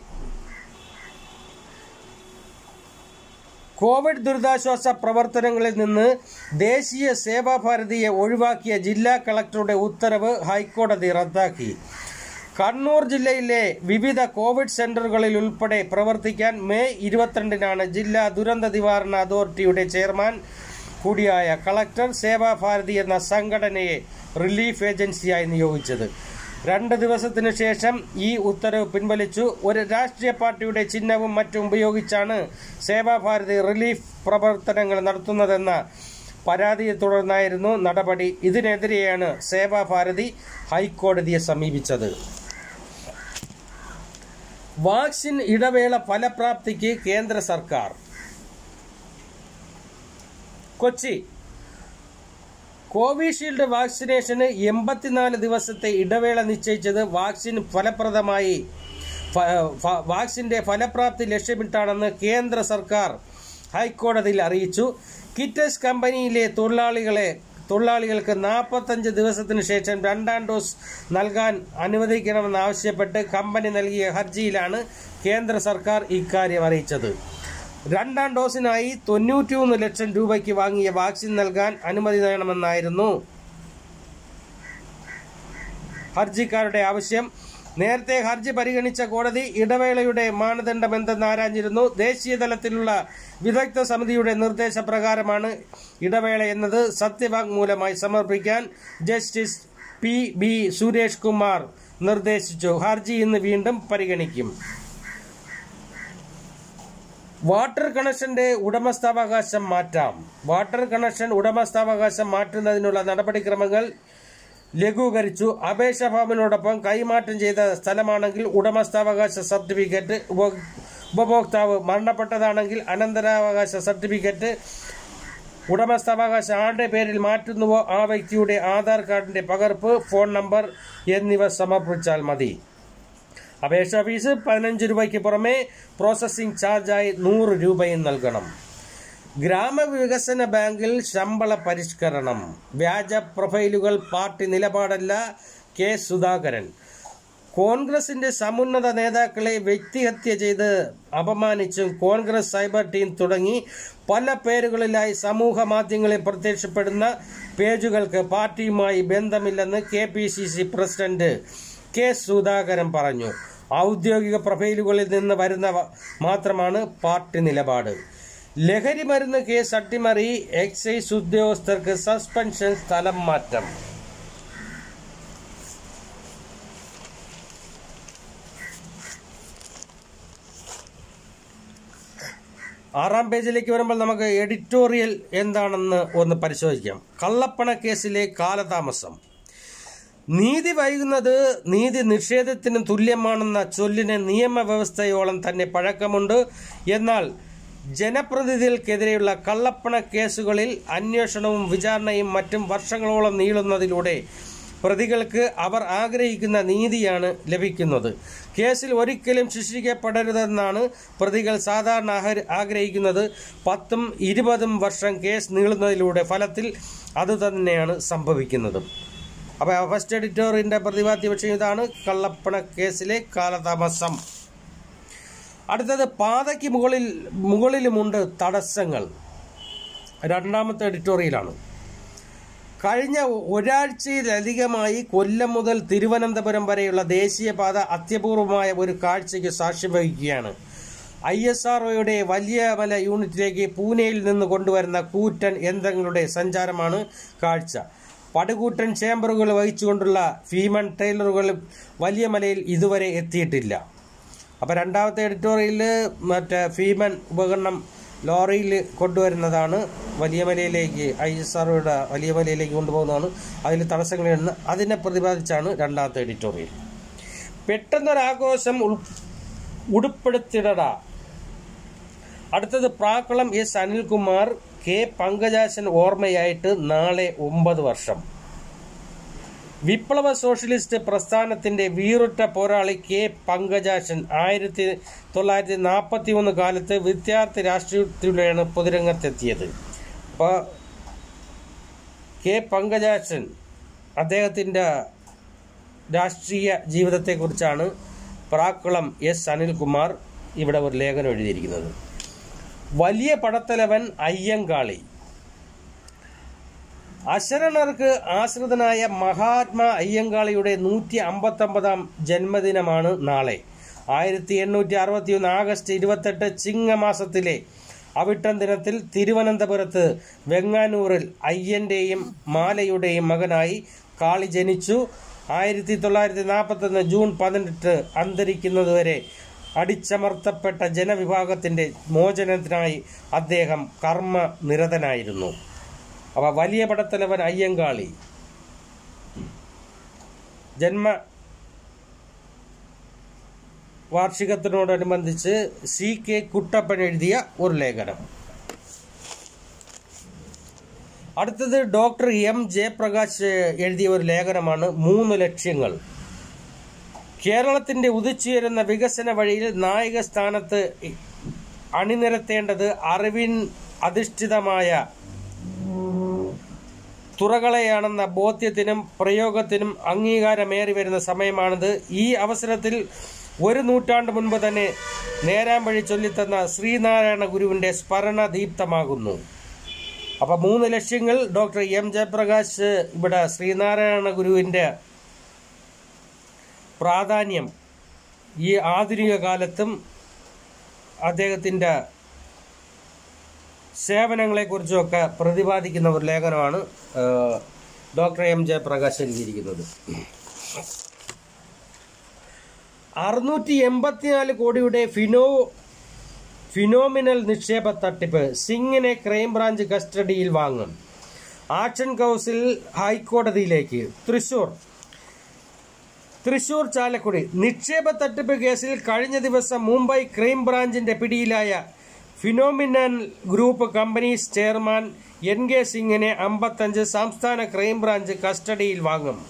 കോവിഡ് ദുരിതാശ്വാസ പ്രവർത്തനങ്ങളിൽ നിന്ന് ദേശീയ സേവാഭാരതിയെ ഒഴിവാക്കിയ ജില്ലാ കളക്ടറുടെ ഉത്തരവ് ഹൈക്കോടതി റദ്ദാക്കി. കണ്ണൂർ ജില്ലയിലെ വിവിധ കോവിഡ് സെന്ററുകളിൽ ഉൾപ്പെടെ പ്രവർത്തിക്കാൻ മെയ് ഇരുപത്തിരണ്ടിനാണ് ജില്ലാ ദുരന്ത നിവാരണ അതോറിറ്റിയുടെ ചെയർമാൻ കൂടിയായ കളക്ടർ സേവാഭാരതി എന്ന സംഘടനയെ റിലീഫ് ഏജൻസിയായി നിയോഗിച്ചത്. രണ്ട് ദിവസത്തിനു ശേഷം ഈ ഉത്തരവ് പിൻവലിച്ചു. ഒരു രാഷ്ട്രീയ പാർട്ടിയുടെ ചിഹ്നവും മറ്റും ഉപയോഗിച്ചാണ് സേവാഭാരതി റിലീഫ് പ്രവർത്തനങ്ങൾ നടത്തുന്നതെന്ന പരാതിയെ തുടർന്നായിരുന്നു നടപടി. ഇതിനെതിരെയാണ് സേവാഭാരതി ഹൈക്കോടതിയെ സമീപിച്ചത്. വാക്സിൻ ഇടവേള ഫലപ്രാപ്തിക്ക് കേന്ദ്ര സർക്കാർ. കൊച്ചി: കോവിഷീൽഡ് വാക്സിനേഷന് എൺപത്തിനാല് ദിവസത്തെ ഇടവേള നിശ്ചയിച്ചത് വാക്സിൻ ഫലപ്രദമായി വാക്സിന്റെ ഫലപ്രാപ്തി ലക്ഷ്യമിട്ടാണെന്ന് കേന്ദ്ര സർക്കാർ ഹൈക്കോടതിയിൽ അറിയിച്ചു. കിറ്റസ് കമ്പനിയിലെ തൊഴിലാളികളെ തൊഴിലാളികൾക്ക് നാൽപ്പത്തഞ്ച് ദിവസത്തിനു ശേഷം രണ്ടാം ഡോസ് നൽകാൻ അനുവദിക്കണമെന്നാവശ്യപ്പെട്ട് കമ്പനി നൽകിയ ഹർജിയിലാണ് കേന്ദ്ര സർക്കാർ ഇക്കാര്യം അറിയിച്ചത്. രണ്ടാം ഡോസിനായി തൊണ്ണൂറ്റിമൂന്ന് ലക്ഷം രൂപയ്ക്ക് വാങ്ങിയ വാക്സിൻ നൽകാൻ അനുമതി വേണമെന്നായിരുന്നു ഹർജിക്കാരുടെ ആവശ്യം. നേരത്തെ ഹർജി പരിഗണിച്ച കോടതി ഇടവേളയുടെ മാനദണ്ഡം എന്തെന്ന് ആരാഞ്ഞിരുന്നു. ദേശീയ തലത്തിലുള്ള വിദഗ്ധ സമിതിയുടെ നിർദ്ദേശപ്രകാരമാണ് ഇടവേള എന്നത് സത്യവാങ്മൂലമായി സമർപ്പിക്കാൻ justice P B Suresh Kumar നിർദ്ദേശിച്ചു. ഹർജി ഇന്ന് വീണ്ടും പരിഗണിക്കും. വാട്ടർ കണക്ഷന്റെ ഉടമസ്ഥാവകാശം മാറ്റാം. വാട്ടർ കണക്ഷൻ ഉടമസ്ഥാവകാശം മാറ്റുന്നതിനുള്ള നടപടിക്രമങ്ങൾ ലഘൂകരിച്ചു. അപേക്ഷ ഫോമിനോടൊപ്പം കൈമാറ്റം ചെയ്ത സ്ഥലമാണെങ്കിൽ ഉടമസ്ഥാവകാശ സർട്ടിഫിക്കറ്റ്, ഉപഭോക്താവ് മരണപ്പെട്ടതാണെങ്കിൽ അനന്തരാവകാശ സർട്ടിഫിക്കറ്റ്, ഉടമസ്ഥാവകാശം ആരുടെ പേരിൽ മാറ്റുന്നുവോ ആ വ്യക്തിയുടെ ആധാർ കാർഡിന്റെ പകർപ്പ്, ഫോൺ നമ്പർ എന്നിവ സമർപ്പിച്ചാൽ മതി. അപേക്ഷാ ഫീസ് പതിനഞ്ച് രൂപയ്ക്ക് പുറമെ പ്രോസസ്സിംഗ് ചാർജായി നൂറ് രൂപയും നൽകണം. ഗ്രാമവികസന ബാങ്കിൽ ശമ്പള പരിഷ്കരണം. വ്യാജ പ്രൊഫൈലുകൾ പാർട്ടി നിലപാടല്ല. കെ സുധാകരൻ. കോൺഗ്രസിന്റെ സമുന്നത നേതാക്കളെ വ്യക്തിഹത്യ ചെയ്ത് അപമാനിച്ചും കോൺഗ്രസ് സൈബർ ടീം തുടങ്ങി പല പേരുകളിലായി സമൂഹ മാധ്യമങ്ങളിൽ പ്രത്യക്ഷപ്പെടുന്ന പേജുകൾക്ക് പാർട്ടിയുമായി ബന്ധമില്ലെന്ന് K P C C president K Sudhakaran പറഞ്ഞു. ഔദ്യോഗിക പ്രൊഫൈലുകളിൽ നിന്ന് വരുന്ന മാത്രമാണ് പാർട്ടി നിലപാട്. ലഹരി മരുന്ന് കേസ് അട്ടിമറി. എക്സൈസ് ഉദ്യോഗസ്ഥർക്ക് സസ്പെൻഷൻ, സ്ഥലം മാറ്റം. ആറാം പേജിലേക്ക് വരുമ്പോൾ നമുക്ക് എഡിറ്റോറിയൽ എന്താണെന്ന് ഒന്ന് പരിശോധിക്കാം. കള്ളപ്പണ കേസിലെ കാലതാമസം. നീതി വൈകുന്നത് നീതി നിഷേധത്തിനും തുല്യമാണെന്ന ചൊല്ലിന് നിയമവ്യവസ്ഥയോളം തന്നെ പഴക്കമുണ്ട്. എന്നാൽ ജനപ്രതിനിധികൾക്കെതിരെയുള്ള കള്ളപ്പണ കേസുകളിൽ അന്വേഷണവും വിചാരണയും മറ്റും വർഷങ്ങളോളം നീളുന്നതിലൂടെ പ്രതികൾക്ക് അവർ ആഗ്രഹിക്കുന്ന നീതിയാണ് ലഭിക്കുന്നത്. കേസിൽ ഒരിക്കലും ശിക്ഷിക്കപ്പെടരുതെന്നാണ് പ്രതികൾ സാധാരണ ആഗ്രഹിക്കുന്നത്. പത്തും ഇരുപതും വർഷം കേസ് നീളുന്നതിലൂടെ ഫലത്തിൽ അതുതന്നെയാണ് സംഭവിക്കുന്നത്. അപ്പോൾ ഫസ്റ്റ് എഡിറ്റോറിയലിന്റെ പ്രതിപാദ്യ വിഷയം ഇതാണ്, കള്ളപ്പണ കേസിലെ കാലതാമസം. അടുത്തത് പാതയ്ക്ക് മുകളിൽ മുകളിലുമുണ്ട് തടസ്സങ്ങൾ. രണ്ടാമത്തെ എഡിറ്റോറിയലാണ്. കഴിഞ്ഞ ഒരാഴ്ചയിലധികമായി കൊല്ലം മുതൽ തിരുവനന്തപുരം വരെയുള്ള ദേശീയപാത അത്യപൂർവമായ ഒരു കാഴ്ചയ്ക്ക് സാക്ഷ്യം വഹിക്കുകയാണ്. ഐ എസ് ആർ ഒയുടെ വലിയ മല യൂണിറ്റിലേക്ക് പൂനെയിൽ നിന്ന് കൊണ്ടുവരുന്ന കൂറ്റൻ യന്ത്രങ്ങളുടെ സഞ്ചാരമാണ് കാഴ്ച. പടുകൂറ്റൻ ചേംബറുകൾ വഹിച്ചുകൊണ്ടുള്ള ഫീമൺ ട്രെയിലറുകൾ വലിയ മലയിൽ ഇതുവരെ എത്തിയിട്ടില്ല. അപ്പോൾ രണ്ടാമത്തെ എഡിറ്റോറിയലിൽ മറ്റേ ഫീമൺ ഉപകരണം ലോറിയിൽ കൊണ്ടുവരുന്നതാണ്, വലിയ മലയിലേക്ക് ഐ എസ് ആർ ഒയുടെ വലിയ മലയിലേക്ക് കൊണ്ടുപോകുന്നതാണ്. അതിൽ തടസ്സങ്ങളിടുന്ന അതിനെ പ്രതിപാദിച്ചാണ് രണ്ടാമത്തെ എഡിറ്റോറിയൽ. പെട്ടെന്നൊരാഘോഷം ഉൾപ്പെടുത്തിടട. അടുത്തത് പ്രാക്കുളം എസ് അനിൽകുമാർ കെ പങ്കജാശൻ ഓർമ്മയായിട്ട് നാളെ ഒമ്പത് വർഷം. വിപ്ലവ സോഷ്യലിസ്റ്റ് പ്രസ്ഥാനത്തിന്റെ വീറുറ്റ പോരാളി കെ പങ്കജാശൻ ആയിരത്തി തൊള്ളായിരത്തി നാൽപ്പത്തി ഒന്ന് കാലത്ത് വിദ്യാർത്ഥി രാഷ്ട്രീയത്തിലൂടെയാണ് പൊതുരംഗത്തെത്തിയത്. അപ്പോൾ കെ പങ്കജാശൻ അദ്ദേഹത്തിൻ്റെ രാഷ്ട്രീയ ജീവിതത്തെക്കുറിച്ചാണ് പ്രാക്കുളം എസ് അനിൽകുമാർ ഇവിടെ ഒരു ലേഖനം എഴുതിയിരിക്കുന്നത്. വലിയ പടത്തലവൻ അയ്യങ്കാളി. അശരണർക്ക് ആശ്രിതനായ മഹാത്മാ അയ്യങ്കാളിയുടെ നൂറ്റി അമ്പത്തൊമ്പതാം ജന്മദിനമാണ് നാളെ. ആയിരത്തി എണ്ണൂറ്റി അറുപത്തി ഒന്ന് ആഗസ്റ്റ് ഇരുപത്തെട്ട് ചിങ്ങമാസത്തിലെ അവിട്ടം ദിനത്തിൽ തിരുവനന്തപുരത്ത് വെങ്ങാനൂരിൽ അയ്യന്റെയും മാലയുടെയും മകനായി കാളി ജനിച്ചു. ആയിരത്തി തൊള്ളായിരത്തി നാൽപ്പത്തൊന്ന് ജൂൺ പതിനെട്ട് അന്തരിക്കുന്നതുവരെ അടിച്ചമർത്തപ്പെട്ട ജനവിഭാഗത്തിന്റെ മോചനത്തിനായി അദ്ദേഹം കർമ്മനിരതനായിരുന്നു. അപ്പോൾ വലിയ പടത്തലവൻ അയ്യങ്കാളി ജന്മ വാർഷികത്തിനോടനുബന്ധിച്ച് സി കെ കുട്ടപ്പൻ എഴുതിയ ഒരു ലേഖനം. അടുത്തത് ഡോക്ടർ എം ജയപ്രകാശ് എഴുതിയ ഒരു ലേഖനമാണ് മൂന്ന് ലക്ഷ്യങ്ങൾ. കേരളത്തിന്റെ ഉദിച്ചുയരുന്ന വികസന വഴിയിൽ നായക സ്ഥാനത്ത് അണിനിരത്തേണ്ടത് അറിവിൻ അധിഷ്ഠിതമായ തുറകളെയാണെന്ന ബോധ്യത്തിനും പ്രയോഗത്തിനും അംഗീകാരമേറി വരുന്ന സമയമാണിത്. ഈ അവസരത്തിൽ ഒരു നൂറ്റാണ്ട് മുൻപ് തന്നെ നേരാംവഴി ചൊല്ലിത്തന്ന ശ്രീനാരായണ ഗുരുവിന്റെ സ്മരണ ദീപ്തമാകുന്നു. അപ്പൊ മൂന്ന് ലക്ഷ്യങ്ങൾ ഡോക്ടർ എം ജയപ്രകാശ് ഇവിടെ ശ്രീനാരായണ ഗുരുവിന്റെ പ്രാധാന്യം ഈ ആധുനിക കാലത്തും അദ്ദേഹത്തിന്റെ സേവനങ്ങളെക്കുറിച്ചൊക്കെ പ്രതിപാദിക്കുന്ന ഒരു ലേഖനമാണ് ഡോക്ടർ എം ജയപ്രകാശ് എഴുതിയിരിക്കുന്നത്. അറുന്നൂറ്റി എൺപത്തിനാല് കോടിയുടെ ഫിനോ ഫിനോമിനൽ നിക്ഷേപ തട്ടിപ്പ്. സിംഗിനെ ക്രൈംബ്രാഞ്ച് കസ്റ്റഡിയിൽ വാങ്ങും. ആക്ഷൻ കൗൺസിൽ ഹൈക്കോടതിയിലേക്ക്. തൃശൂർ തൃശൂർ ചാലക്കുടി നിക്ഷേപ തട്ടിപ്പ് കേസിൽ കഴിഞ്ഞ ദിവസം മുംബൈ ക്രൈംബ്രാഞ്ചിന്റെ പിടിയിലായ phenomenal group companies chairman N K സിംഗിനെ അമ്പത്തഞ്ച് സംസ്ഥാന ക്രൈംബ്രാഞ്ച് കസ്റ്റഡിയിൽ വാങ്ങും.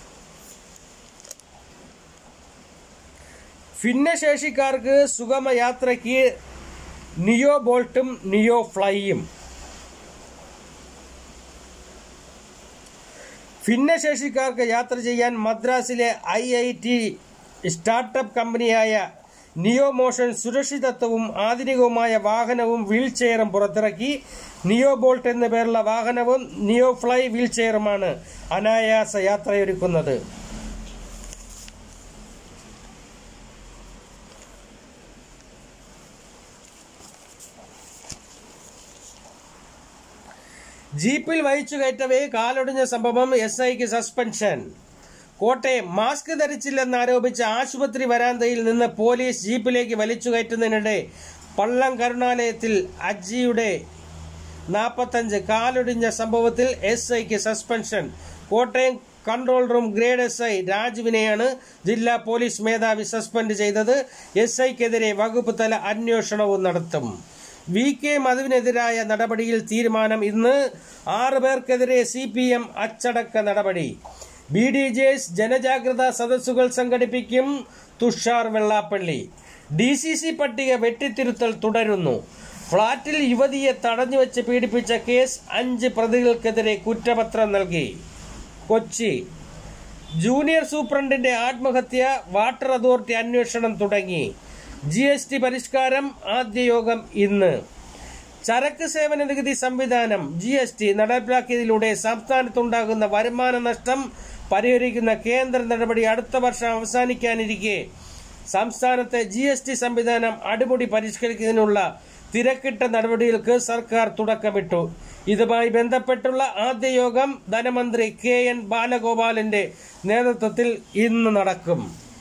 ഭിന്നശേഷിക്കാർക്ക് സുഗമയാത്രയ്ക്ക് നിയോ ബോൾട്ടും നിയോ ഫ്ലൈയും. ഭിന്നശേഷിക്കാർക്ക് യാത്ര ചെയ്യാൻ മദ്രാസിലെ ഐ ഐ ടി സ്റ്റാർട്ടപ്പ് കമ്പനിയായ നിയോ മോഷൻ സുരക്ഷിതത്വവും ആധുനികവുമായ വാഹനവും വീൽ ചെയറും പുറത്തിറക്കി. നിയോ ബോൾട്ട് എന്ന പേരുള്ള വാഹനവും നിയോ ഫ്ലൈ വീൽ ചെയറുമാണ് അനായാസ യാത്രയൊരുക്കുന്നത്. ജീപ്പിൽ വഹിച്ചു കയറ്റവേ കാലൊടിഞ്ഞ സംഭവം, എസ് ഐക്ക് സസ്പെൻഷൻ. കോട്ടയം മാസ്ക് ധരിച്ചില്ലെന്നാരോപിച്ച് ആശുപത്രി വരാന്തയിൽ നിന്ന് പോലീസ് ജീപ്പിലേക്ക് വലിച്ചു കയറ്റുന്നതിനിടെ പള്ളം കരുണാലയത്തിൽ അജിയുടെ നാൽപ്പത്തഞ്ച് കാലൊടിഞ്ഞ സംഭവത്തിൽ എസ് ഐക്ക് suspension. Kottayam control room grade S I രാജുവിനെയാണ് ജില്ലാ പോലീസ് മേധാവി സസ്പെൻഡ് ചെയ്തത്. എസ് ഐക്കെതിരെ വകുപ്പ് തല അന്വേഷണവും നടത്തും. വി കെ മധുവിനെതിരായ നടപടിയിൽ തീരുമാനം ഇന്ന്. ആറ് പേർക്കെതിരെ സി പി എം അച്ചടക്ക നടപടി. ബി ഡി ജെ എസ് ജനജാഗ്രതാ സദസ്സുകൾ സംഘടിപ്പിക്കും. Tushar Vellappally. D C C പട്ടിക വെട്ടിത്തിരുത്തൽ തുടരുന്നു. ഫ്ളാറ്റിൽ യുവതിയെ തടഞ്ഞുവെച്ച് പീഡിപ്പിച്ച കേസ് അഞ്ച് പ്രതികൾക്കെതിരെ കുറ്റപത്രം നൽകി. കൊച്ചി ജൂനിയർ സൂപ്രണ്ടിന്റെ ആത്മഹത്യ, വാട്ടർ അതോറിറ്റി അന്വേഷണം തുടങ്ങി. ജി എസ് ടി പരിഷ്കാരം ആദ്യ യോഗം ഇന്ന്. ചരക്ക് സേവന നികുതി സംവിധാനം ജി എസ് ടി നടപ്പിലാക്കിയതിലൂടെ സംസ്ഥാനത്തുണ്ടാകുന്ന വരുമാന നഷ്ടം പരിഹരിക്കുന്ന കേന്ദ്ര നടപടി അടുത്ത വർഷം അവസാനിക്കാനിരിക്കെ സംസ്ഥാനത്തെ ജി എസ് ടി സംവിധാനം അടിമുടി പരിഷ്കരിക്കുന്നതിനുള്ള തിരക്കിട്ട നടപടികൾക്ക് സർക്കാർ തുടക്കമിട്ടു. ഇതുമായി ബന്ധപ്പെട്ടുള്ള ആദ്യ യോഗം ധനമന്ത്രി കെ എൻ ബാലഗോപാലിന്റെ നേതൃത്വത്തിൽ ഇന്ന് നടക്കും.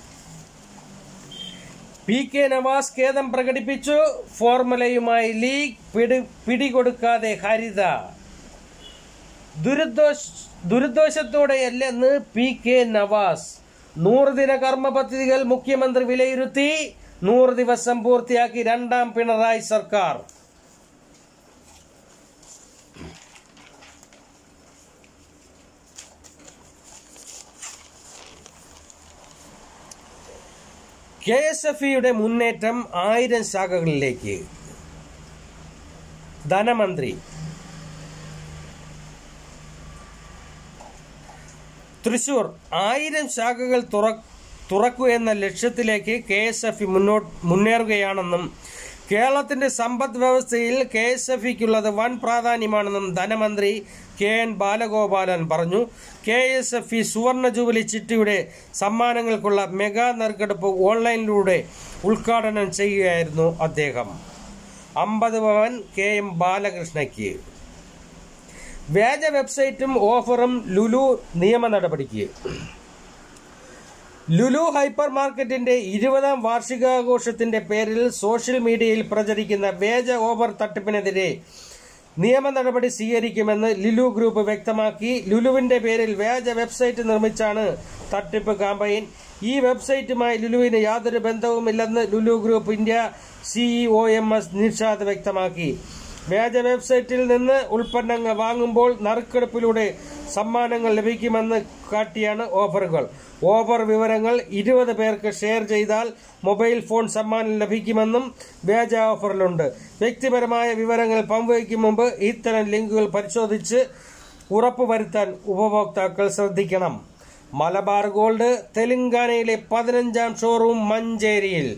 പി കെ നവാസ് ഖേദം പ്രകടിപ്പിച്ചു. ഫോർമുലയുമായി ലീഗ് പിടി പിടികൊടുക്കാതെ ഹരിത. ദുരുദ്ദേശ ദുരുദ്ദേശത്തോടെയല്ലെന്ന് പി കെ നവാസ്. നൂറ് ദിന കർമ്മ പദ്ധതികൾ മുഖ്യമന്ത്രി വിലയിരുത്തി. നൂറ് ദിവസം പൂർത്തിയാക്കി രണ്ടാം പിണറായി സർക്കാർ. കെ എസ് എഫ് ഇയുടെ മുന്നേറ്റം ആയിരം ശാഖകളിലേക്ക്. ധനമന്ത്രി തൃശൂർ ആയിരം ശാഖകൾ തുറക്കുക എന്ന ലക്ഷ്യത്തിലേക്ക് കെ എസ് എഫ് ഇ മുന്നോട്ട് മുന്നേറുകയാണെന്നും കേരളത്തിന്റെ സമ്പദ് വ്യവസ്ഥയിൽ കെ എസ് എഫ് ഇക്കുള്ളത് വൻ പ്രാധാന്യമാണെന്നും ധനമന്ത്രി കെ എൻ ബാലഗോപാലൻ പറഞ്ഞു. കെ എസ് എഫ് ഇ സുവർണ ജൂബിലി ചിട്ടിയുടെ സമ്മാനങ്ങൾക്കുള്ള മെഗാ നറുക്കെടുപ്പ് ഓൺലൈനിലൂടെ ഉദ്ഘാടനം ചെയ്യുകയായിരുന്നു അദ്ദേഹം. അമ്പത് പവൻ കെ എം ബാലകൃഷ്ണയ്ക്ക്. വ്യാജ വെബ്സൈറ്റും ഓഫറും ലുലു നിയമ നടപടിക്ക്. ലുലു ഹൈപ്പർ മാർക്കറ്റിന്റെ ഇരുപതാം വാർഷികാഘോഷത്തിന്റെ പേരിൽ സോഷ്യൽ മീഡിയയിൽ പ്രചരിക്കുന്ന വ്യാജ ഓഫർ തട്ടിപ്പിനെതിരെ നിയമ നടപടി സ്വീകരിക്കുമെന്ന് ലുലു ഗ്രൂപ്പ് വ്യക്തമാക്കി. ലുലുവിന്റെ പേരിൽ വ്യാജ വെബ്സൈറ്റ് നിർമ്മിച്ചാണ് തട്ടിപ്പ് ക്യാമ്പയിൻ. ഈ വെബ്സൈറ്റുമായി ലുലുവിന് യാതൊരു ബന്ധവുമില്ലെന്ന് Lulu group India CEO M S Nishad വ്യക്തമാക്കി. വ്യാജ വെബ്സൈറ്റിൽ നിന്ന് ഉൽപ്പന്നങ്ങൾ വാങ്ങുമ്പോൾ നറുക്കെടുപ്പിലൂടെ സമ്മാനങ്ങൾ ലഭിക്കുമെന്ന് കാട്ടിയാണ് ഓഫറുകൾ. ഓഫർ വിവരങ്ങൾ ഇരുപത് പേർക്ക് ഷെയർ ചെയ്താൽ മൊബൈൽ ഫോൺ സമ്മാനം ലഭിക്കുമെന്നും വ്യാജ ഓഫറിലുണ്ട്. വ്യക്തിപരമായ വിവരങ്ങൾ പങ്കുവയ്ക്കും മുമ്പ് ഇത്തരം ലിങ്കുകൾ പരിശോധിച്ച് ഉറപ്പുവരുത്താൻ ഉപഭോക്താക്കൾ ശ്രദ്ധിക്കണം. മലബാർ ഗോൾഡ് തെലങ്കാനയിലെ പതിനഞ്ചാം ഷോറൂം മഞ്ചേരിയിൽ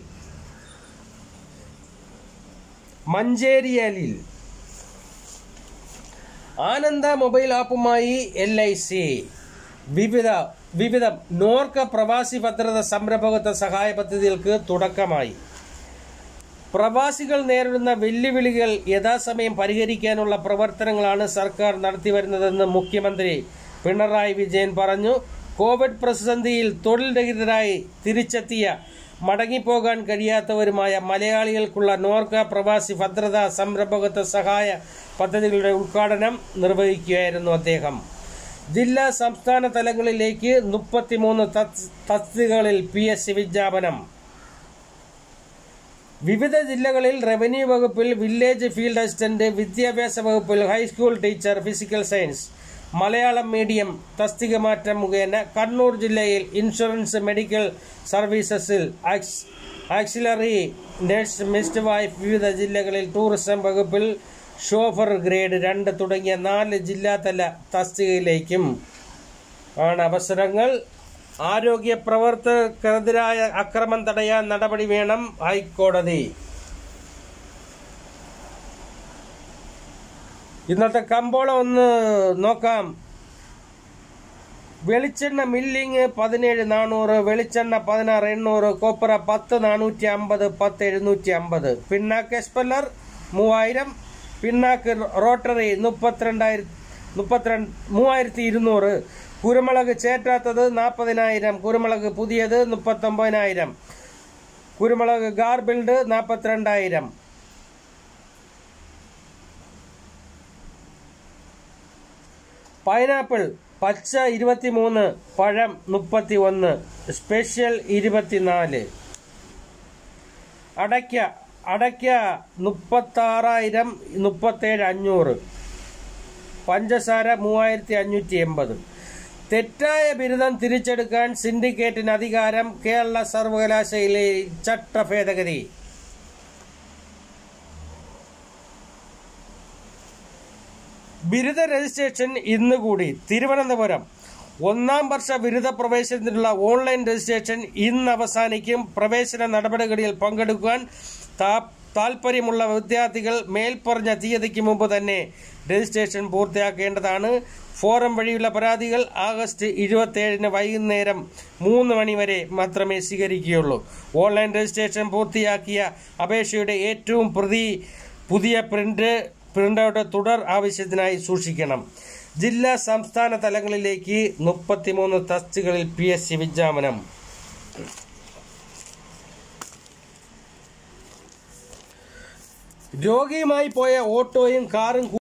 മഞ്ചേരിയലിൽ ആനന്ദ മൊബൈൽ ആപ്പുമായി എൽ ഐ സി. വിവിധ വിവിധ നോർക്ക പ്രവാസി ഭദ്രത സംരംഭകത്വ സഹായ പദ്ധതികൾക്ക് തുടക്കമായി. പ്രവാസികൾ നേരിടുന്ന വെല്ലുവിളികൾ യഥാസമയം പരിഹരിക്കാനുള്ള പ്രവർത്തനങ്ങളാണ് സർക്കാർ നടത്തിവരുന്നതെന്ന് മുഖ്യമന്ത്രി പിണറായി വിജയൻ പറഞ്ഞു. കോവിഡ് പ്രതിസന്ധിയിൽ തൊഴിൽ രഹിതരായി തിരിച്ചെത്തിയ മടങ്ങിപ്പോകാൻ കഴിയാത്തവരുമായ മലയാളികൾക്കുള്ള നോർക്ക പ്രവാസി ഭദ്രതാ സംരംഭകത്വ സഹായ പദ്ധതികളുടെ ഉദ്ഘാടനം നിർവഹിക്കുകയായിരുന്നു അദ്ദേഹം. ജില്ലാ സംസ്ഥാന തലങ്ങളിലേക്ക് മുപ്പത്തിമൂന്ന് തസ്തികകളിൽ പി എസ് സി വിജ്ഞാപനം. വിവിധ ജില്ലകളിൽ റവന്യൂ വകുപ്പിൽ വില്ലേജ് ഫീൽഡ് അസിസ്റ്റന്റ്, വിദ്യാഭ്യാസ വകുപ്പിൽ high school teacher physical science, Malayalam medium തസ്തിക മാറ്റം മുഖേന കണ്ണൂർ ജില്ലയിൽ ഇൻഷുറൻസ് മെഡിക്കൽ സർവീസസിൽ ആക്സിലറി നഴ്സ്, മിസ്റ്റ് വൈഫ്, വിവിധ ജില്ലകളിൽ ടൂറിസം വകുപ്പിൽ ഷോഫർ ഗ്രേഡ് രണ്ട് തുടങ്ങിയ നാല് ജില്ലാതല തസ്തികയിലേക്കും ആണ് അവസരങ്ങൾ. ആരോഗ്യ പ്രവർത്തകർക്കെതിരായ അക്രമം തടയാൻ നടപടി വേണം ഹൈക്കോടതി. ഇന്നത്തെ കമ്പോളം ഒന്ന് നോക്കാം. വെളിച്ചെണ്ണ മില്ലിങ് പതിനേഴ് നാനൂറ്, വെളിച്ചെണ്ണ പതിനാറ് എണ്ണൂറ്, കൊപ്ര പത്ത് നാനൂറ്റി അമ്പത്, പത്ത് എഴുന്നൂറ്റി അമ്പത്, പിണ്ണാക്ക് എസ്പെല്ലർ മൂവായിരം, പിണ്ണാക്ക് റോട്ടറി മുപ്പത്തിരണ്ടായിരത്തി മുപ്പത്തിരണ്ട് മൂവായിരത്തി ഇരുന്നൂറ്, കുരുമുളക് ചേറ്റാത്തത് നാൽപ്പതിനായിരം, കുരുമുളക് പുതിയത് മുപ്പത്തൊമ്പതിനായിരം, കുരുമുളക് ഗാർബിൾഡ് നാൽപ്പത്തിരണ്ടായിരം. പൈനാപ്പിൾ പച്ച ഇരുപത്തിമൂന്ന്, പഴം മുപ്പത്തി ഒന്ന്, സ്പെഷ്യൽ ഇരുപത്തിനാല്. അടയ്ക്ക അടയ്ക്ക മുപ്പത്താറായിരം, മുപ്പത്തേഴ് അഞ്ഞൂറ്. പഞ്ചസാര മൂവായിരത്തി അഞ്ഞൂറ്റി എൺപത്. തെറ്റായ ബിരുദം തിരിച്ചെടുക്കാൻ സിൻഡിക്കേറ്റിന് അധികാരം. കേരള സർവകലാശാലയിലെ ചട്ട ഭേദഗതി. ബിരുദ രജിസ്ട്രേഷൻ ഇന്നുകൂടി. തിരുവനന്തപുരം ഒന്നാം വർഷ ബിരുദ പ്രവേശനത്തിനുള്ള ഓൺലൈൻ രജിസ്ട്രേഷൻ ഇന്ന് അവസാനിക്കും. പ്രവേശന നടപടികളിൽ പങ്കെടുക്കാൻ താൽപ്പര്യമുള്ള വിദ്യാർത്ഥികൾ മേൽപ്പറഞ്ഞ തീയതിക്ക് മുമ്പ് തന്നെ രജിസ്ട്രേഷൻ പൂർത്തിയാക്കേണ്ടതാണ്. ഫോറം വഴിയുള്ള പരാതികൾ ആഗസ്റ്റ് ഇരുപത്തിയേഴിന് വൈകുന്നേരം മൂന്ന് മണി വരെ മാത്രമേ സ്വീകരിക്കുകയുള്ളൂ. ഓൺലൈൻ രജിസ്ട്രേഷൻ പൂർത്തിയാക്കിയ അപേക്ഷയുടെ ഏറ്റവും പ്രതി പുതിയ പ്രിന്റ് പ്രിന്റൗട്ട് തുടർ ആവശ്യത്തിനായി സൂക്ഷിക്കണം. ജില്ലാ സംസ്ഥാന തലങ്ങളിലേക്ക് മുപ്പത്തിമൂന്ന് തസ്തികകളിൽ പി എസ് സി വിജ്ഞാപനം. രോഗിയുമായി പോയ ഓട്ടോയും കാറും